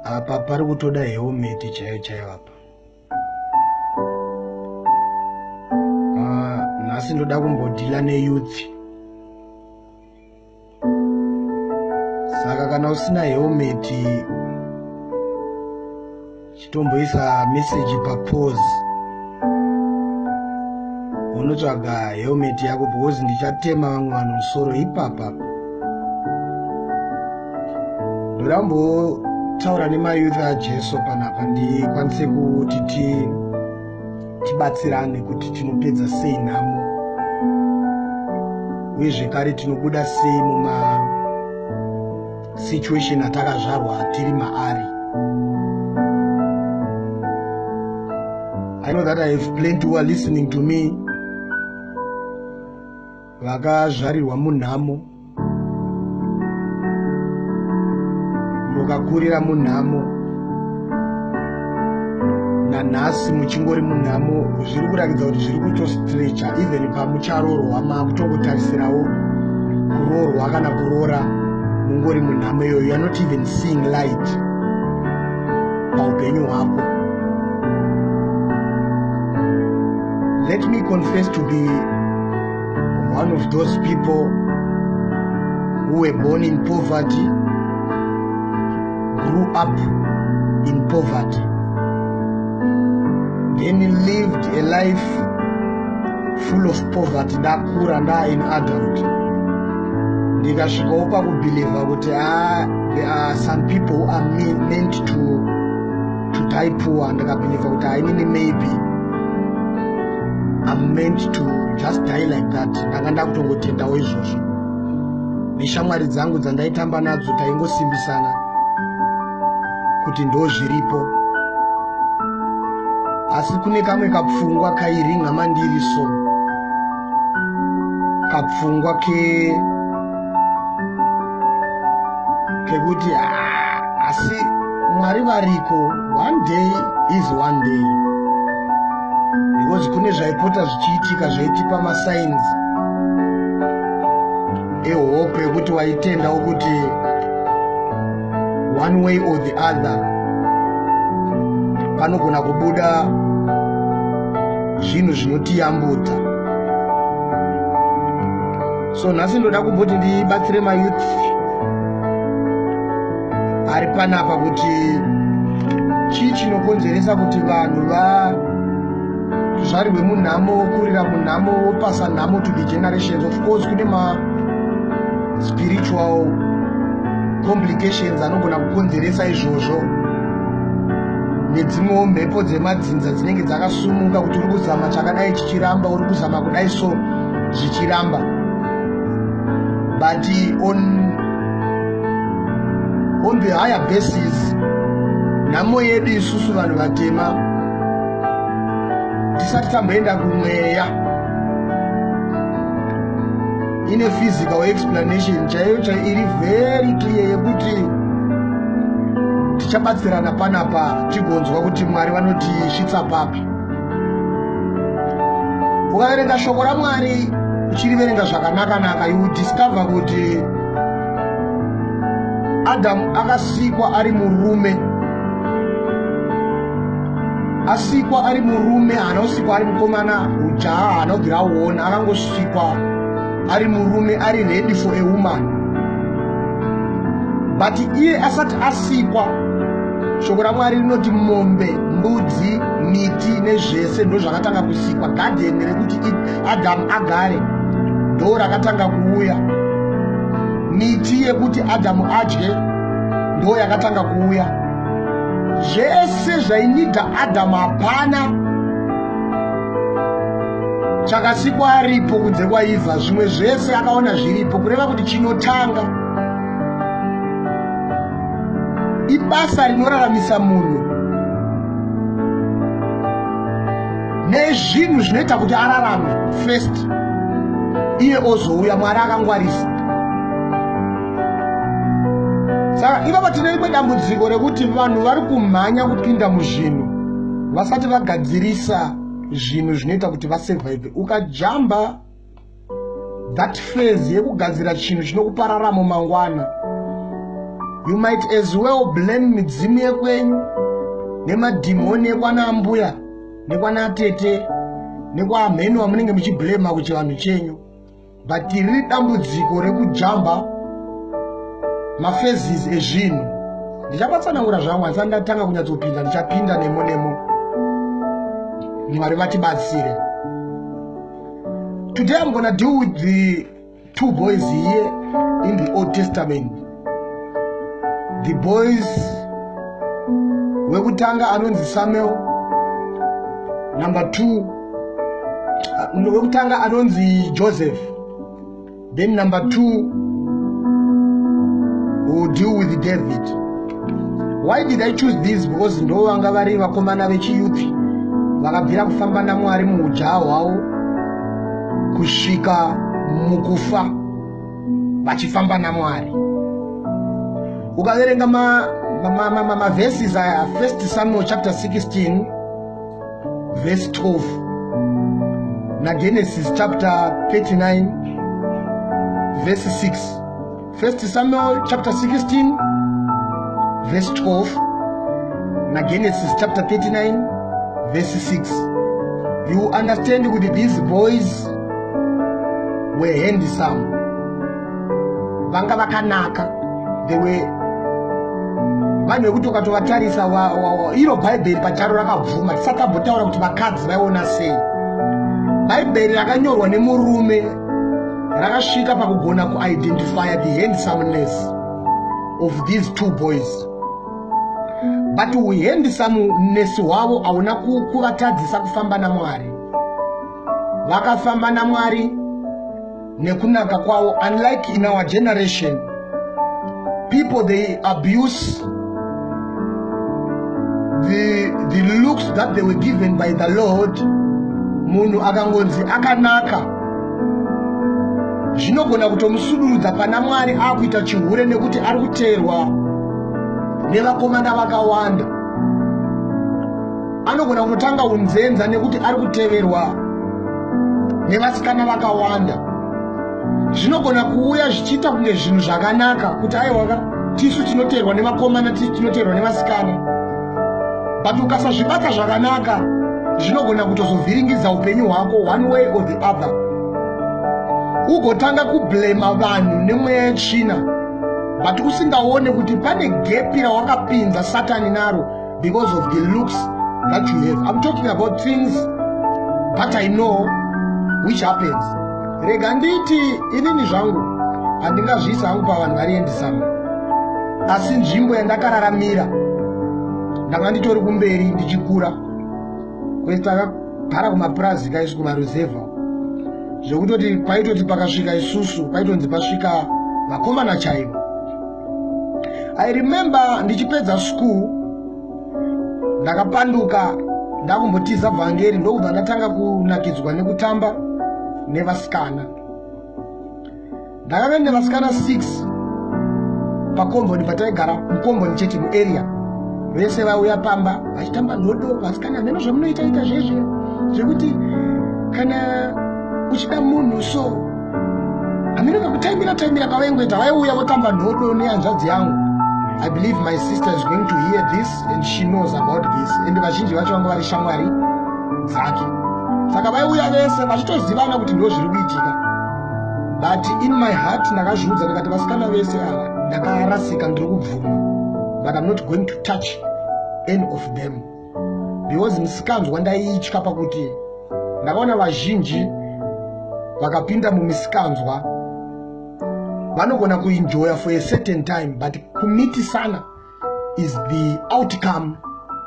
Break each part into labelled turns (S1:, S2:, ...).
S1: apa pari kutoda helmet chaiyo chaiyo apa. Nhasi ndoda kumbodhila neyouth. Saka kana usina helmet chitomboisa message papause unotsvaga helmet yako because ndichatema vamwe vanhu musoro ipapa. Ndoda kumbotaura nemayouth aJesu panapa ndikwanise kuti tibatsirane kuti tinopedza sei nhamo uye zvekare tinobuda sei muma situation atakazvarwa tiri maari. I know that I have plenty who are listening to me vakazvarirwa munhamo, mukakurira munhamo, nanhasi muchingori munhamo. Zviri kurakidza kuti zviri kutostrecha even pamucharorwa makutongotarisirawo kurorwa kana kurora mungori munhamo iyoyo. You are not even seeing light paupenyu hwako. Let me confess to be one of those people who were born in poverty, grew up in poverty, then lived a life full of poverty. Ndakura nda in adult. Ndikasvikawo pakubhiliva kuti there are some people who are meant to die poor. Ndakabhiliva kuti hainini maybe I'm meant to just die like that. Ndanga ndakutongotendawo izvozvo. Neshamwari dzangu dzandaitamba nadzo taingosimbisana kuti ndo zviripo. Asi kune kamwe kapfungwa kairinga mandiri so. Kapfungwa kekuti asi Mwari variko, one day is one day. Because kune zvaipota zvichiitika zvaitipa masigns ehope yekuti waitendawo kuti one way or the other panogona kubuda zvinhu zvinotiyambuta. So nhasi ndoda kumboti ndibatsire mayouth ari panapa kuti chii chinokonzeresa kuti vanhu vazvarirwe munhamo, kurira munhamo, wopasa nhamo to the generations. Of course kune spiritual complications anogona kukonzeresa izvozvo, nedzimwewo mhepo dzemadzinza dzinenge dzakasumuka kuti uri kuzama chakadai chichiramba, uri kuzama kudai so zvichiramba. But on the higher basis, nhamo yedu isusu vanhu vatema tisati tamboenda kumweya ine physical explanation chaiyo iri very clear yekuti tichabatsirana panapa tigonzwa kuti Mwari vanotisvitsa papi. Ukaverenga shoko raMwari uchiriverenga zvakanaka-naka, you discover kuti Adamu akasikwa ari murume, asikwa ari murume, haana kusikwa ari mukomana ujaha, haana kubvira uona, akangosikwa ari murume, ari ready for a woman. But iye asati asikwa, shoko raMwari rinoti mombe, mbudzi, miti nezvese ndo zvakatanga kusikwa. Gadheni rekuti Adamu agare ndo rakatanga kuuya. Miti yekuti Adamu adye ndo yakatanga kuuya. Zvese zvainida Adamu hapana chakasikwa aripo kunze kwaIvha. Zvimwe zvese akaona zviripo, kureva kuti chinotanga ibasa rinoraramisa munhu nezvinhu zvinoita kuti ararame first, iye ozouya. Mwari akangwarisa. Saka ipapo tinoimwe dambudziko rekuti vanhu vari kumhanya kupinda muzvinhu vasati vagadzirisa zvinhu zvinoita kuti vasurvive. Ukajamba that phase yekugadzira chinhu chinokupa raramo mangwana, You might as well blame midzimu yekwenyu nemadhimoni ekwana mbuya nekwana tete nekwaamheni wamunenge muchiblema kuchivanhu chenyu. But riri dambudziko rekujamba maphases ezvinhu. Ndichapatsanangura zvangu handisati ndatanga kunyatsopinda, ndichapinda nemo nemo. Mwari vatibatsire. Today I'm going to deal with the two boys here in the Old Testament. The boys wekutanga anonzi Samuel, number 2 wekutanga anonzi Joseph, then number 2 we'll deal with David. Why did I choose this? Because ndo vanga vari vakomana vechiyuthi vakabvira kufamba naMwari muujaha hwavo kusvika mukufa vachifamba naMwari. Ukaverenga verses aya, 1 Samuel chapter 16 verse 12 na Genesis chapter 39 verse 6. 1 Samuel chapter 16 verse 12 na Genesis chapter 39 verse 6. You understand with these boys were handsome, vanga vakanaka, they were vanhu vekuti ukatovatarisa iro bhaibheri pacharo rakabvuma. Tisakambotaura kuti vakadzi vaiona sei. Bhaibheri rakanyorwa nemurume rakasvika pakugona kuidentify the handsomeness of these two boys. But uhandsomeness hwavo hauna kuvatadzisa kufamba naMwari. Vakafamba naMwari nekunaka kwavo. Unlike in our generation, people they abuse the looks that they were given by the Lord. Munhu akangonzi akanaka zvinogona kutomusudurudza pana Mwari akuita chihure nekuti ari kuteerwa nevakomana vakawanda. Anogona kutotanga unzenza nekuti ari kuteverwa nevasikana vakawanda. Zvinogona kuuya zvichiita kunge zvinhu zvakanaka kuti aiwa tisu tinoteerwa nevakomana, tisu tinoteerwa nevasikana. But ukasazvibata zvakanaka zvinogona kutozovhiringidza upenyu hwako one way or the other. Ugotanga kublema vanhu nemweya yetsvina, but usingaone kuti pane gepi rawakapinza Satani naro because of the looks that you have. I'm talking about things that I know which happens. Rega nditi inini zvangu handingazviisa hangu pavanhu vari handsome, asi nzvimbo yandakararamira ndanga nditori kumberi ndichikura kwese takagara kumapurazi isu kumaruzevha, zvekutoti paitoti pakasvika isusu paitonzi pasvika vakomana chaivo. I remember ndichipedza school ndakapanduka ndakumbotiza vhangeri ndokubva ndatanga kunakidzwa nekutamba nevasikana. Ndakava nevasikana 6 pakomboni pataigara, mukomboni chete muarea. Vese vauya pamba vachitamba nhodo. Vasikana meno zvamunoita zvezve zvekuti kana uchida munhu so haminoka kutaimira kavaingoita, vaiuya votamba nhodo nehanzvadzi yangu. I believe my sister is going to hear this and she knows about this. And vazhinji vacho vanga vari shamwari dzake. Saka vaiuya vese vachitozivana kuti ndo zviri kuitika. But in my heart ndakazviudza ndikati vasikana vese ava ndakarasika ndiri kubvuma. But I'm not going to touch any of them. Because misikanzwa ndaiitya pakuti ndakaona vazhinji vakapinda mumisikanzwa vanogona kuenjoya for a certain time, but kumitisana is the outcome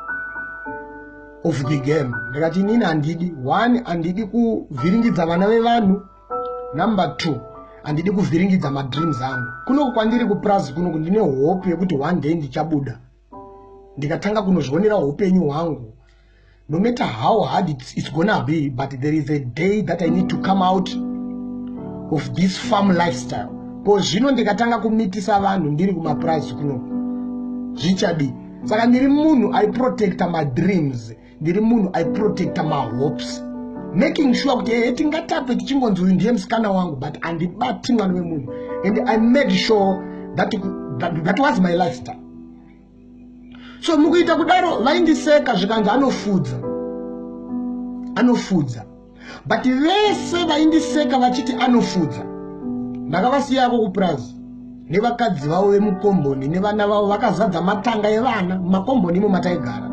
S1: of the game. Ndikati inini handidi, 1 handidi kuvhiringidza vana vevanhu, number 2 handidi kuvhiringidza madreams angu. Kuno kwandiri kupurazi kuno ndine hope yekuti one day ndichabuda ndikatanga kunozvionera upenyu hwangu. No matter how hard it's gonna be, but there is a day that I need to come out of this farm lifestyle. Because zvino ndikatanga kumitisa vanhu ndiri kumapurazi kuno zvichadi. Saka ndiri munhu I protect my dreams, ndiri munhu I protect my hopes, making sure kuti tingatape tichingonzi uyu ndiye musikana wangu, but handibati mwana wemunhu. And I made sure that That was my lifestyle. So mukuita kudaro vaindiseka zvikanzi anofudza. But vese vaindiseka vachiti anofudza ndakavasiyako kuprazi nevakadzi vavo vemukomboni nevana vavo vakazadza matanga evana mumakomboni imo mataigara,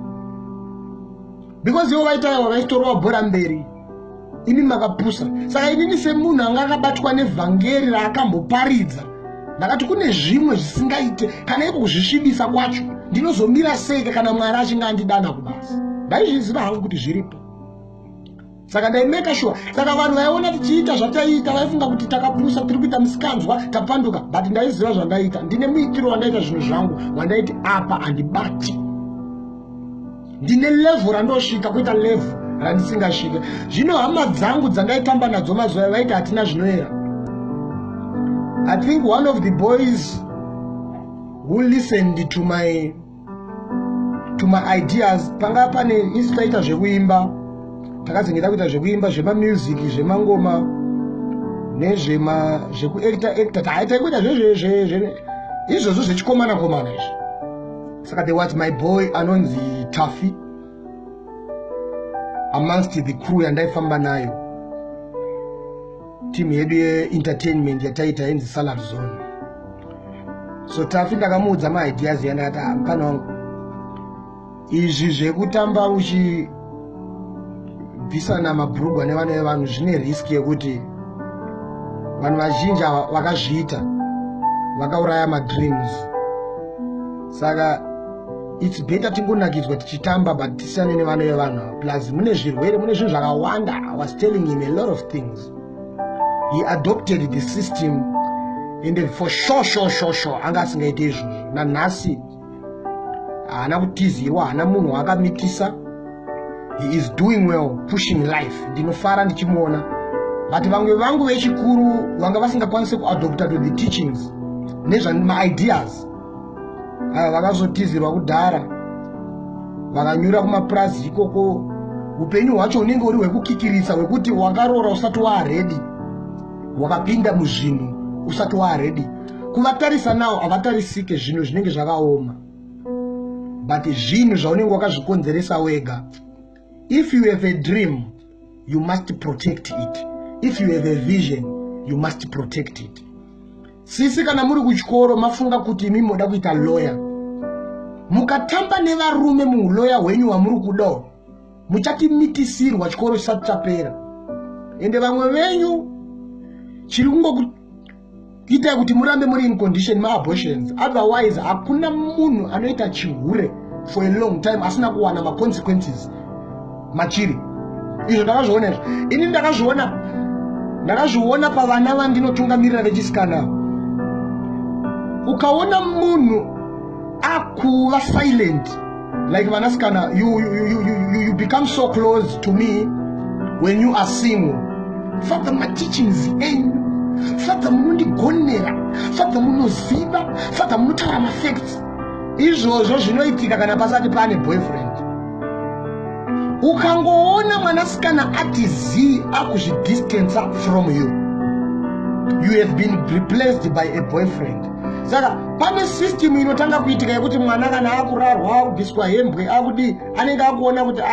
S1: because ivo vaitaiwa vaistorwa bhora mberi imi makapusa. Saka inini semunhu anga akabatwa nevhangeri raakamboparidza ndakati kune zvimwe zvisingaite kana iko kuzvisvibisa kwacho ndinozomira seike kana Mwari achinge andidana kubasa. Ndaizviziva hangu kuti zviripo. Saka ndaimeka sure. Saka vanhu vaiona tichiita zvataita vaifunga kuti takapusa tiri kuita musikanzwa tapanduka, but ndaiziva zvandaita. Ndine muitiro wandaita zvinhu zvangu wandaiti apa handibati. Ndine level randosvika kuita level randisingasvike. Zvino hama dzangu dzandaitamba nadzo mazuva vaiti hatina zvinoera. I think one of the boys who listened to my ideas, panga pane isi taita zvekuimba, takazengeta kuita zvekuimba zvemamusic zvemangoma nezvekuacta taita kuita izvozvo zvechikomana komana izvi. Saka there was my boy anonzi Taffy amongst the crew yandaifamba nayo, team yedu ye-entertainment yataita in the Salad Zone. So Taffy ndakamuudza ma-ideas yandakati mukana wangu izvi zvekutamba uchibvisana mabhurugwa nevana vevanhu zvine risk yekuti vanhu vazhinji vakazviita vakauraya madreams. Saka it's better tingonakidzwa tichitamba but tisiyane nevana vevanhu. Plus mune zvirwere, mune zvinhu zvakawanda. I was telling him a lot of things. He adopted the system and for sure anga asingaite izvozvo. Nanhasi haana kutizirwa, haana munhu akamitisa. He is doing well, pushing life. Ndinofara ndichimuona. But vamwe vangu vechikuru vanga vasingakwanisi kuadopta to the teachings nezvama-ideas vakazotizirwa kudhara, vakanyura kumapurazi ikoko. Upenyu hwacho unenge uri hwekukikiritsa, hwekuti wakaroora usati waaredi, wakapinda muzvinhu usati waaredi. Kuvatarisa nawo havatarisike zvinhu zvinenge zvakaoma, but zvinhu zvaunenge wakazvikonzeresa wega. If you have a dream, you must protect it. If you have a vision, you must protect it. Sisi kana muri kuchikoro mafunga kuti imi moda kuita lawyer, mukatamba nevarume muloya hwenyu wamuri kudawo muchatimitisirwa chikoro chisati chapera. Ende vamwe venyu chiri kungokuitai kuti murambe muri in condition ma-abortions. Otherwise hakuna munhu anoita chihure for a long time asina kuwana ma-consequences machiri. Izvo ndakazviona izvo. Ini ndakazviona pavana vandinotungamirira vechisikana. Ukaona munhu akuva silent like vanasikana, you become so close to me when you are single. Fata ma-teachings enyu, fata munondigonera, fata munoziva, fata munotaura ma-facts. Izvozvo zvinoitika kana pasati pane boyfriend. Ukangoona mwanasikana ati zi akuzvidistance from you, you have been replaced by a boyfriend. Saka pane system inotanga kuitika yekuti mwana kana akurarwa akubviswa hembwe akudi anenge akuona kuti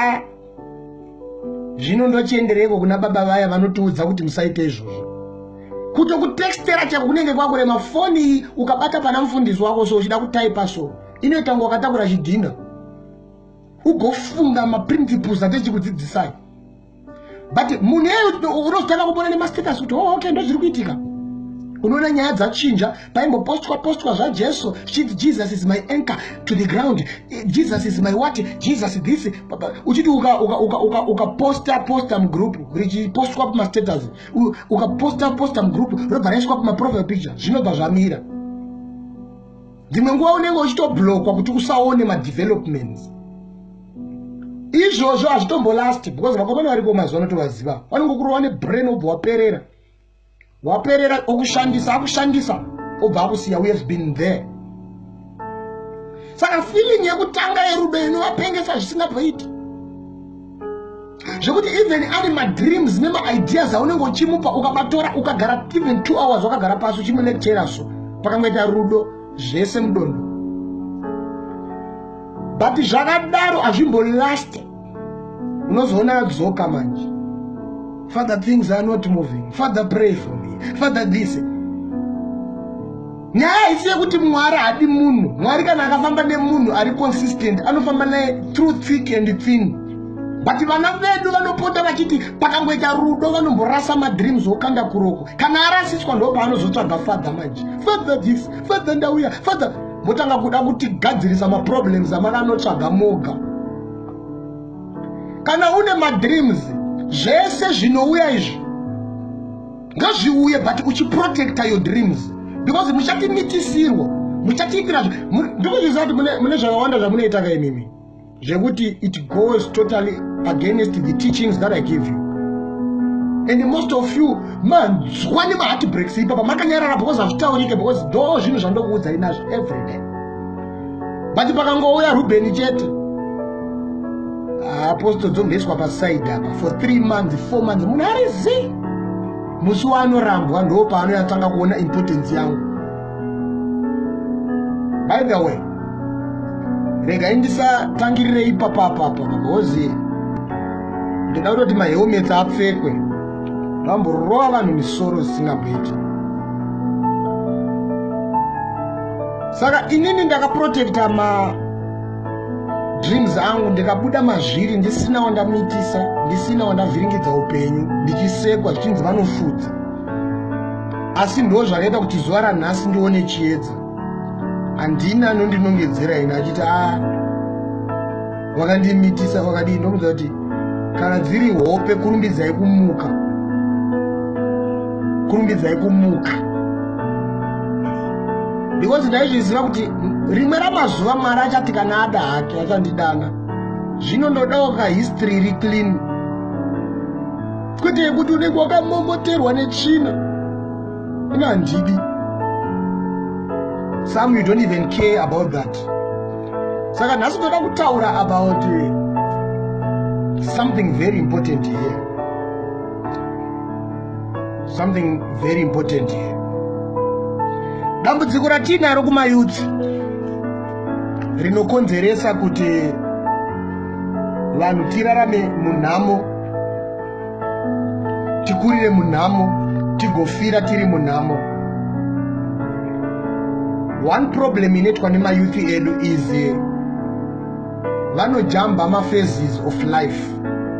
S1: zvino ndochiendereko kuna baba vaya vanotiudza kuti musaite izvozvo. Kutokutextera chako kunenge kwakurema. Foni ukabata pana mufundisi wako so uchida kutaipa so inoitanga wakatakura chidhina ugofunga ma-principles atechikudzidzisai. But munhu yeyo unozotanga kubona nemastatus kuti okay ndo zviri kuitika. Unoona nyaya dzachinja, paimbopostwa zvajesu chiti Jesus is my anchor to the ground, Jesus is my what, Jesus this. Uchiti ukaposta mugroup richipostwa pamastatus, ukaposta mugroup robva raiswa pamaprofile picture, zvinobva zvamira. Dzimwe nguva unenge uchitoblokwa kuti usaone ma-developments. Izvozvo hazvitombolast because vakomana varipo mazuva anotovaziva. Vanongokurova nebrain obva waperera akushandisa obva akusiya. We have been there. Saka feeling yekutanga yerudo inovapengesa zvisingabvaiti, zvekuti even ari madreams nema-ideas aunenge uchimupa ukabatora ukagara even 2 hours wakagara pasi uchimulectura so pakangoita rudo zvese mudondo. But zvakadaro hazvimbolast. Unozoona adzoka manje. Father, things are not moving. Father, pray for me. Father, this. Nyaya isi yekuti Mwari hadi munhu. Mwari kana akafamba nemunhu ari consistent, anofamba naye through thick and thin. But vana vedu vanopota vachiti pakangoita rudo vanomborasa madreams okanda kuroko. Kana arasiswa ndo paanozotsvaga father manje. Father this, father ndauya, father motanga kuda kuti gadzirisa maproblems amakanotsvaga moga. Kana une madreams zvese zvinouya izvi ngazviuye, but uchiprotecta your dreams, because muchatimitisirwa, muchatiitira ndikuziva kuti mune zvakawanda zvamunoita kaimimi zvekuti it goes totally against the teachings that I give you. And most of you manzwa nemaheartbreaks ipapa makanyarara because hazvitaurike, because ndo zvinhu zvandokuudzai nazvo every day. But pakangouya Rubeni chete, apostle dzongoiswa paside apa for 3 months 4 months, munhu arizi musi waanorambwa ndo paanoyatanga kuona importance yangu. By the way, rega indisatangirire ipapa because ndinoda kuti mahelmets apfekwe, ndamborova vanhu misoro zisingabviti. Saka inini ndakaprotecta dreams angu, ndikabuda mazviri ndisina wandamitisa, ndisina wandavhiringidza upenyu, ndichisekwa zvichinzi vanofudza. Asi ndo zvakaita kuti zuva ranhasi ndione chiedza. Handina anondinongedzera ina achiti wakandimitisa wakadii. Ndomuudza kuti kana dziri hope kurumbidzai kumuka, kurumbidzai kumuka. Because ndaizviziva kuti rimwe ramazuva Mwari achati kana ada hake achandidana. Zvino ndodawo kahistory iri clean, kwete yekuti unenge wakamomoterwa netsvina. Ina handidi. Some you don't even care about that. Saka nhasi ndoda kutaura about something very important here. Something very important here. Dambudziko ratinaro kumayuth rinokonzeresa kuti vanhu tirarame munhamo, tikurire munhamo, tigofira tiri munhamo. One problem inoitwa nemayuth edu is vanojamba maphases of life.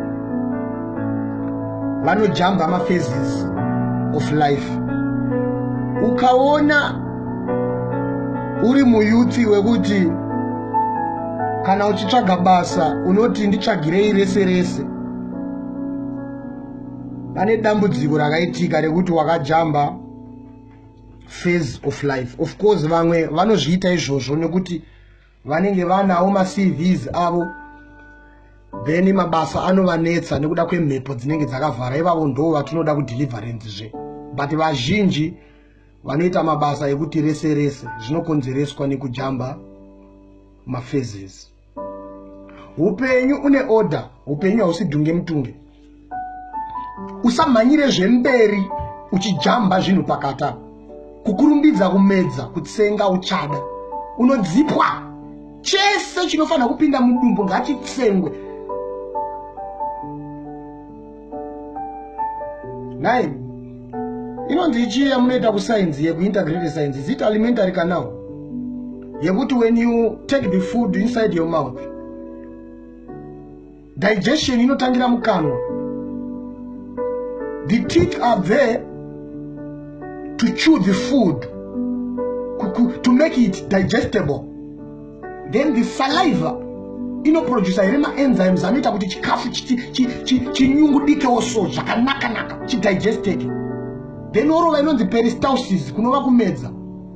S1: Vanojamba maphases of life. Ukaona uri muyuthi wekuti kana uchitsvaga basa unoti nditsvagirei rese rese, pane dambudziko rakaitika rekuti wakajamba phase of life. Of course vamwe vanozviita izvozvo nekuti vanenge vanawo maCVs avo, then mabasa anovanetsa nekuda kwemhepo dzinenge dzakavhara. Ivavo ndo vatinoda kudeliverance zve, but vazhinji vanoita mabasa ekuti rese rese zvinokonzereswa nekujamba maphases. Upenyu une order, upenyu hausidhunge mutunge. Usamhanyire zvemberi uchijamba zvinhu pakata, kukurumbidza kumedza, kutsenga uchada, unodzipwa. Chese chinofanira kupinda mudumbu ngachitsengwe. Nine. Inonzi ichi yamunoita kusainzi yekuintegrated science. Is it alimentary canal? Yekuti when you take the food inside your mouth, digestion inotangira mukanwa. The teeth are there to chew the food, to make it digestible. Then the saliva inoproduce enzymes anoita kuti chikafu chinyungudike oso zvakanaka chidigesteke. Then orova inonzi peristalsis, kunova kumedza.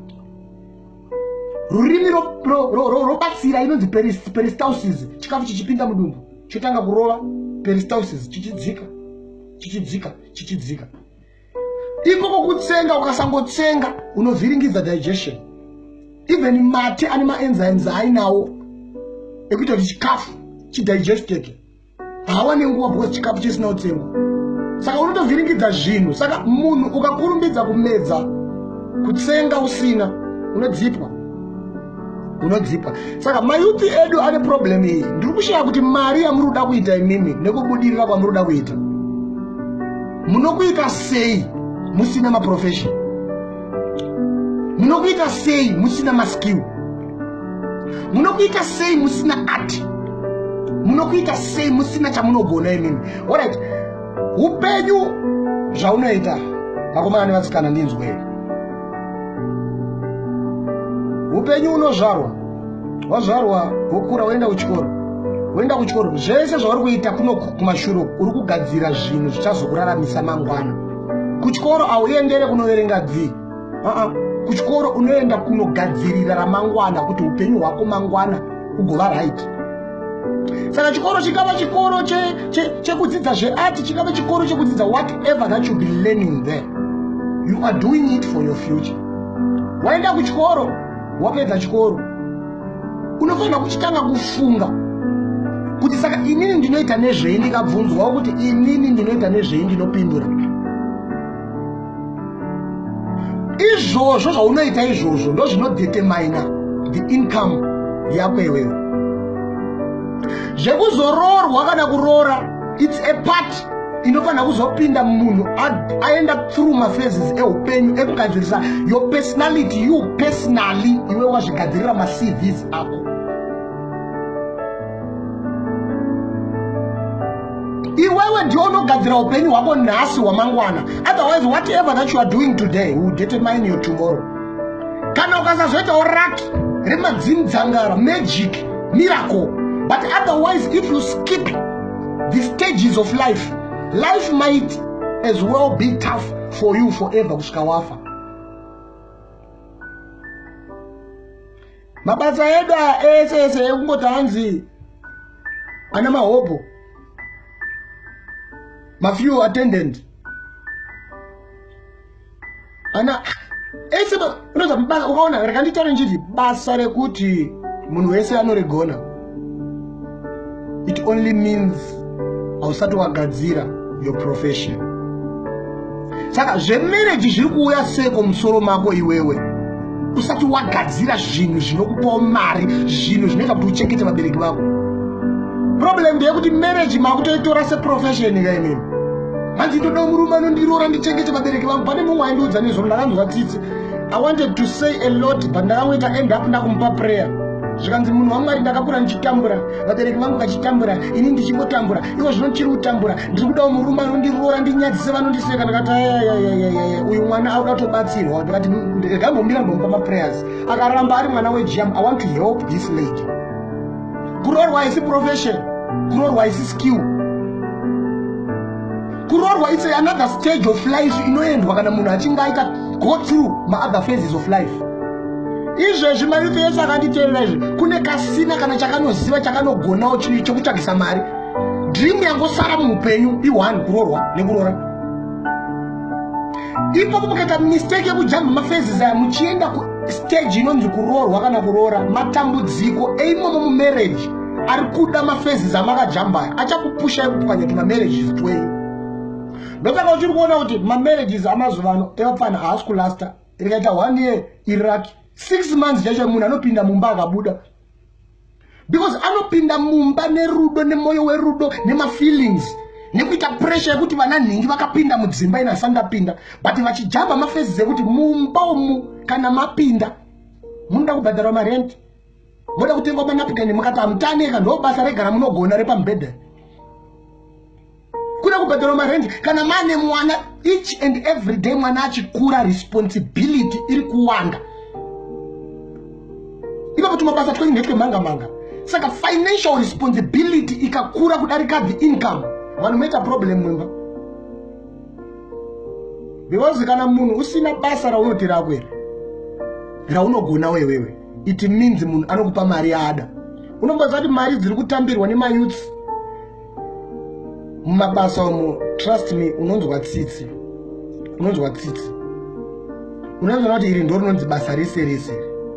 S1: Rurimi robatsira inonzi peristalsis, chikafu chichipinda mudumbu chotanga kurova peristalsis, chichidzika. Ikoko kutsenga, ukasangotsenga unovhiringidza digestion. Even mate ane maenzymes ainawo ekuita kuti chikafu chidigesteke. Hawane nguva because chikafu chisina kutsengwa. Saka unotovhiringidza zvinhu. Saka munhu ukakurumbidza kumedza, kutsenga usina, unodzipwa. unodzipa. Saka mayuthi edu ane problem iyi. Ndiri kushaya kuti mari yamuri kuda kuita imimi nekubudirira kwamuri kuda kuita, munokuita sei musina maprofession? Munokuita sei musina maskill? Munokuita sei musina art? Munokuita sei musina chamunogona imimi? Alright, upenyu zvaunoita vakomana nevasikana ndinzwe. Upenyu unozvarwa, wazvarwa wokura woenda kuchikoro, woenda kuchikoro, zvese zvauri kuita kuno kumashure uri kugadzira zvinhu zvichazokuraramisa mangwana. Kuchikoro auendere kunoverenga dzi, kuchikoro unoenda kunogadzirira ramangwana kuti upenyu hwako mangwana ugova right. Saka chikoro chikava chikoro chekudzidza zveart, chikava chikoro chekudzidza whatever that you be learning there, you are doing it for your future. Waenda kuchikoro, wapedza chikoro, unofanira kuchitanga kufunga kuti saka inini ndinoita nezvei, ndikabvunzwa kuti inini ndinoita nezvei, ndinopindura izvozvo zvaunoita izvozvo ndo zvinodetermina the income yako iwewe. Zvekuzororwa kana kuroora, it's a part inofanira kuzopinda munhu aenda through maphases eupenyu ekugadzirisa your personality. You personally iwe wazvigadzirira ma-CVs ako. Iwewe ndio unogadzira upenyu hwako nhasi wamangwana. Otherwise whatever that you are doing today will determine your tomorrow. Kana ukasazoitawo raki remadzimdzangara, magic, miracle, but otherwise if you skip the stages of life, life might as well be tough for you forever kusvika wafa. Mabasa edu ese ekungoti hanzi ana mahopo, mafew attendant, ana ese unoza mbasa. Ukaona rekanditaura njiti basa rekuti munhu wese anoregona, it only means ausati wagadzira your profession. Saka zvemarriage zviri kuuya seko musoro mako iwewe usati wagadzira zvinhu zvinokupawo mari, zvinhu zvinoita kuti uchengete vabereki vako. Problem ndeyekuti marriage makutoitora seprofession ikaimini. Hanzi ndoda murume anondiroora ndichengete vabereki vangu. Pane mumwe aindiudza nezvoro, ndakanzwa tsitsi. I wanted to say a lot but ndakangoita end up ndakumupa prayer. Zvikanzi munhu waMwari ndakakura ndichitambura, vabereki vangu vachitambura, ini ndichingotambura, iwo zvino ndichiri kutambura, ndiri kudawo murume anondiroora ndinyadzise vanondiseka. Ndakati uyu mwana auda kutobatsirwa. Ndikati ndakambomira ndomupa maprayers. Akaramba ari mwana weJam. I want to help this lady. Kuroorwa haisi profession, kuroorwa haisi skill. Kuroorwa is another stage of life inoendwa kana munhu achinge aita go through my other phases of life. Izvezvi mayuthi ese akanditeerera izvi kune kasina kana chakanoziva chakanogonawo chokutsvagisa mari. Dream yangosara muupenyu i1 kuroorwa nekuroora. Ipapo mukaita mistake yekujamba maphases aya muchienda kustage inonzi kuroorwa kana kuroora, matambudziko eimomo mumarriage ari kuda maphases amakajamba aya achakupushai kuti panyati mamarriages twenyu. Ndosaka uchiri kuona kuti mamarriages amazuva ano evapfana haasi kulasta. Rikaita 1 year iraki 6 months chacho munhu anopinda mumba akabuda, because anopinda mumba nerudo, nemoyo werudo, nemafeelings, nekuita pressure yekuti vana nhingi vakapinda mudzimba ina asangapinda, but vachijamba maphases ekuti mumba umu kana mapinda munoda kubhadharwa marent, moda kutengwa manapukeni, mukati hamutaneka ndo basa regara munogona repamubhedha. Kuna kubhadharwa marent kana mane mwana, each and every day mwana achikura responsibility iri kuwanda. Ipapo tumabasa twenyu ndetwe manga. Saka financial responsibility ikakura kudarika the income, vanhu maita problem mwemba. Because kana munhu usina basa raunoti rakwe raunogona wewe, it means munhu anokupa mari yaada. Unombaza kuti mari dziri kutambirwa nemayouth mumabasa umo, trust me, unonzwa tsitsi. Unonzwa kuti iri ndo rinonzi basa rese.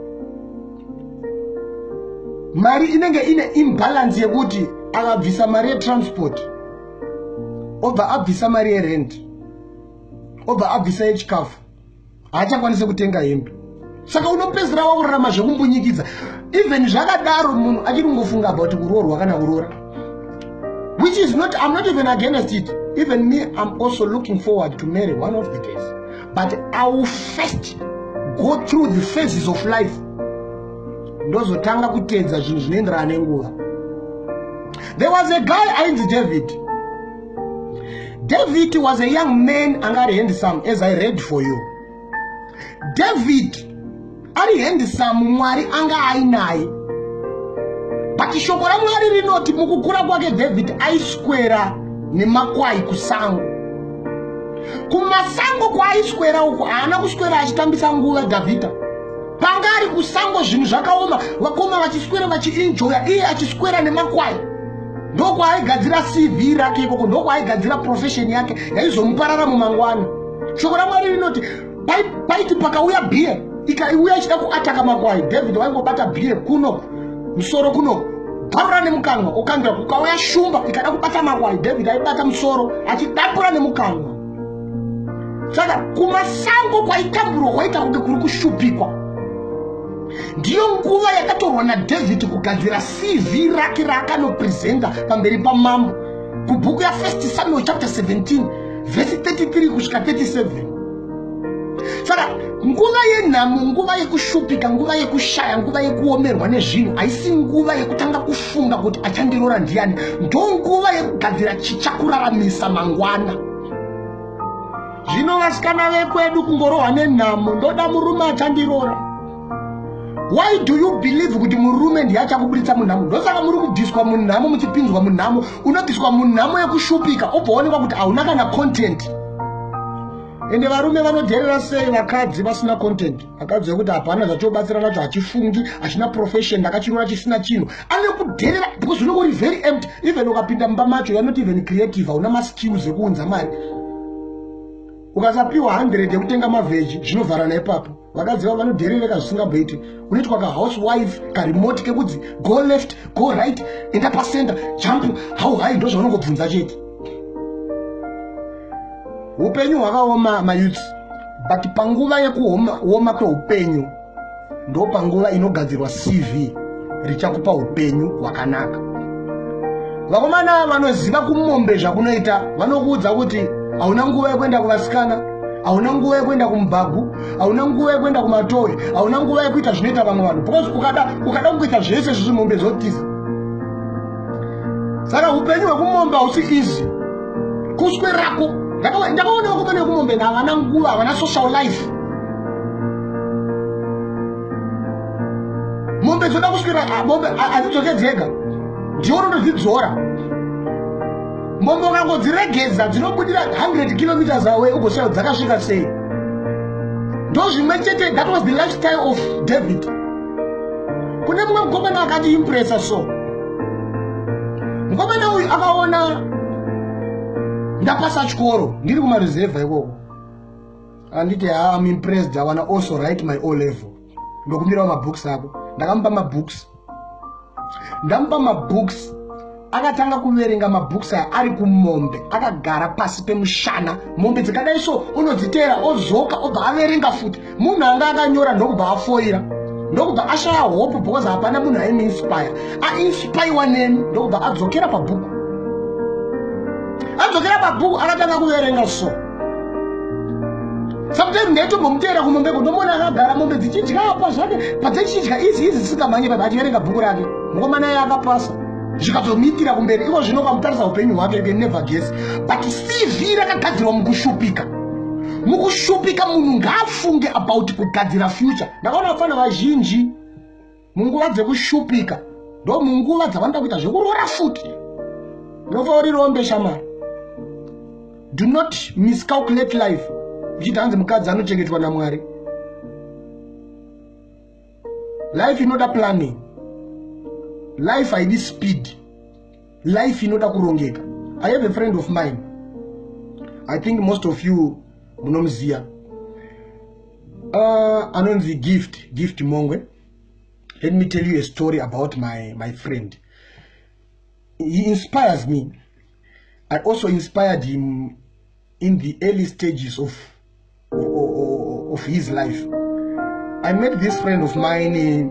S1: Mari inenge ine imbalance yekuti akabvisa mari yetransport, obva abvisa mari yerent, obva abvisa yechikafu, haachakwanise kutenga hembe. Saka unopezera wakurarama zvekumbunyikiza. Even zvakadaro munhu achiri kungofunga about kuroorwa kana kuroora. Which is not, I'm not even against it. Even me, I'm also looking forward to marry one of the days. But I will first go through the phases of life. Ndozotanga kutedza zvinhu zvinoenderana nenguva. There was a guy named David. David was a young man anga handsome, as I read for you. David ari handsome, Mwari anga ainaye. But shoko ra Mwari rinoti mukukura kwake David aiswera nemakwai kusango. Kumasango kwa aiswera uko haana kuswera achitambisa nguva Davhidha. Pangari kusango zvinhu zvakaoma, vakoma vachiswera vachienjoya, iye achiswera nemakwai. Ndoko aigadzira CV rake ikoko, ndoko aigadzira profession yake yaizomuparara mumangwana. Shoko raMwari rinoti paiti pakauya bhiye ikauya ichida kuataka makwai, David waingobata bhiye kuno musoro kuno dapura nemukanwa, okanzwa kukauya shumba ikada kubata makwai, David aibata musoro achidapura nemukanwa. Saka kumasango kwaitamburwa kwaita kunge kuri kushupikwa. Ndiyo nguva yakatorwa naDavid kugadzira CV rake raakanopresenta pamberi pamambo kubhuku ya 1 Samuel chapter 17 verse 33 kusvika 37. Saka nguva yenhamo, nguva yekushupika, nguva yekushaya, nguva yekuomerwa nezvinhu haisi nguva yekutanga kufunga kuti achandiroora ndiani. Ndo nguva yekugadzira chichakuraramisa mangwana. Zvino vasikana vekwedu kungorohwa nenhamo, ndoda murume achandiroora. Why do you believe kuti murume ndiye achakuburitsa munhamo? Ndosaka muri kubviswa munhamo, muchipinzwa munhamo, unobviswa munhamo yekushupika, obvaonekwa kuti hauna kana content. Ende varume vanodherera sei vakadzi vasina content? Akadzi kuti hapana zvachobatsira nacho, hachifungi, hachina profession, ndakachirora chisina chinhu. Anokudherera because unenge uri very empty. Even ukapinda mumba macho, you are not even creative, hauna maskills ekuunza mari. Ukasapiwa 100 yekutenga mavheji, zvinovhara naipapo. Vakadzi vanodherereka zvisingaboiti. Unoitwa ka housewife, ka remote kekudzi go left, go right, enda pacenter, jump, how high, ndo zvaunongobvunza chete. Upenyu hwakaoma mayouth, but panguva yekuoma kweupenyu ndo panguva inogadzirwa CV richakupa upenyu hwakanaka. Vakomana vanoziva kumombe zvakunoita vanokuudza kuti hauna nguva yekuenda kuvasikana, hauna nguva yekuenda kumubhagu, hauna nguva yekuenda kumatoyi, hauna nguva yekuita zvinoita vamwe vanhu. Because ukada kuita zvese izvi mombe zotiza. Saka upenyu hwekumombe hausi easy. Kuswerako ndakaona vakomana vekumombe havana nguva, havana social life. Mombe dzoda kuswera, mombe hadzidzoke dzega, ndiwo unotozvidzora. Mombe ukangodziregedza dzinobudira 100 kilometers away ugosvika dzakasvika sei. Ndo zvimwe chete, that was the lifestyle of David. Kune mumwe mukomana akati impressa so. Mukomana uyu akaona ndapasa chikoro, ndiri kumareserva ikoko. Anditi I'm impressed, I wanna also write my O level. Ndokumirawo mabooks ako. Ndakamupa mabooks. Ndamupa mabooks. Akatanga kuverenga mabooks aya ari kumombe, akagara pasi pemushana. Mombe dzikadai so unodzitera ozoka obva averenga futi. Munhu anga akanyora ndokubva afoira, ndokubva ashaya hope because hapana munhu aimuinspire. Ainspire neni ndokubva adzokera pabhuku. Adzokera pabhuku akatanga kuverenga so. Sometimes ndaitombomuteera kumombeko, ndomona akagara mombe dzichidya apa zvake, padzichidya idzi dzisingamhanye baba achiverenga bhuku rake. Mukomana iye akapasa. Zvikazomitira kumberi, iko zvino kamutarisa upenyu hwake, you can never guess. But CV rakagadzirwa mukushupika. Mukushupika munhu ngaafunge about kugadzira future. Ndakaona vafana vazhinji munguva dzekushupika ndo munguva dzavanoda kuita zvekuroora futi. Ndofa uri rombe shamari. Do not miscalculate life. Uchiti hanzi mukadzi anochengetwa naMwari. Life inoda planning. Life haidi speed. Life inoda kurongeka. I have a friend of mine. I think most of you munomuziya. Anonzi Gift Mongwe. Let me tell you a story about my friend. He inspires me. I also inspired him in the early stages of his life. I met this friend of mine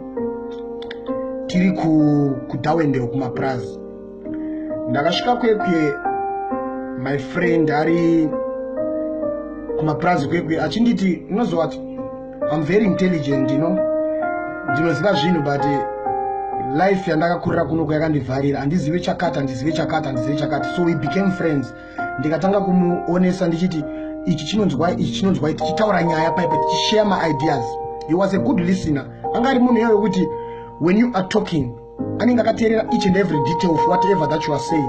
S1: tiri kudawende kumaprazi. Ndakasvika kwekwe my friend ari kumaprazi kwekwe achinditi unozoti I'm very intelligent, you know. Ndinoziva zvinhu but life yandakakurira kuno yakandivharira andizive chakata. So we became friends. Ndikatanga kumuonesa ndichiti ichi chinonzwa tichitaura nyaya paipe tichishare my ideas. He was a good listener. Angari munhu iyoyo kuti when you are talking anenge akateerera each and every detail of whatever that you are saying.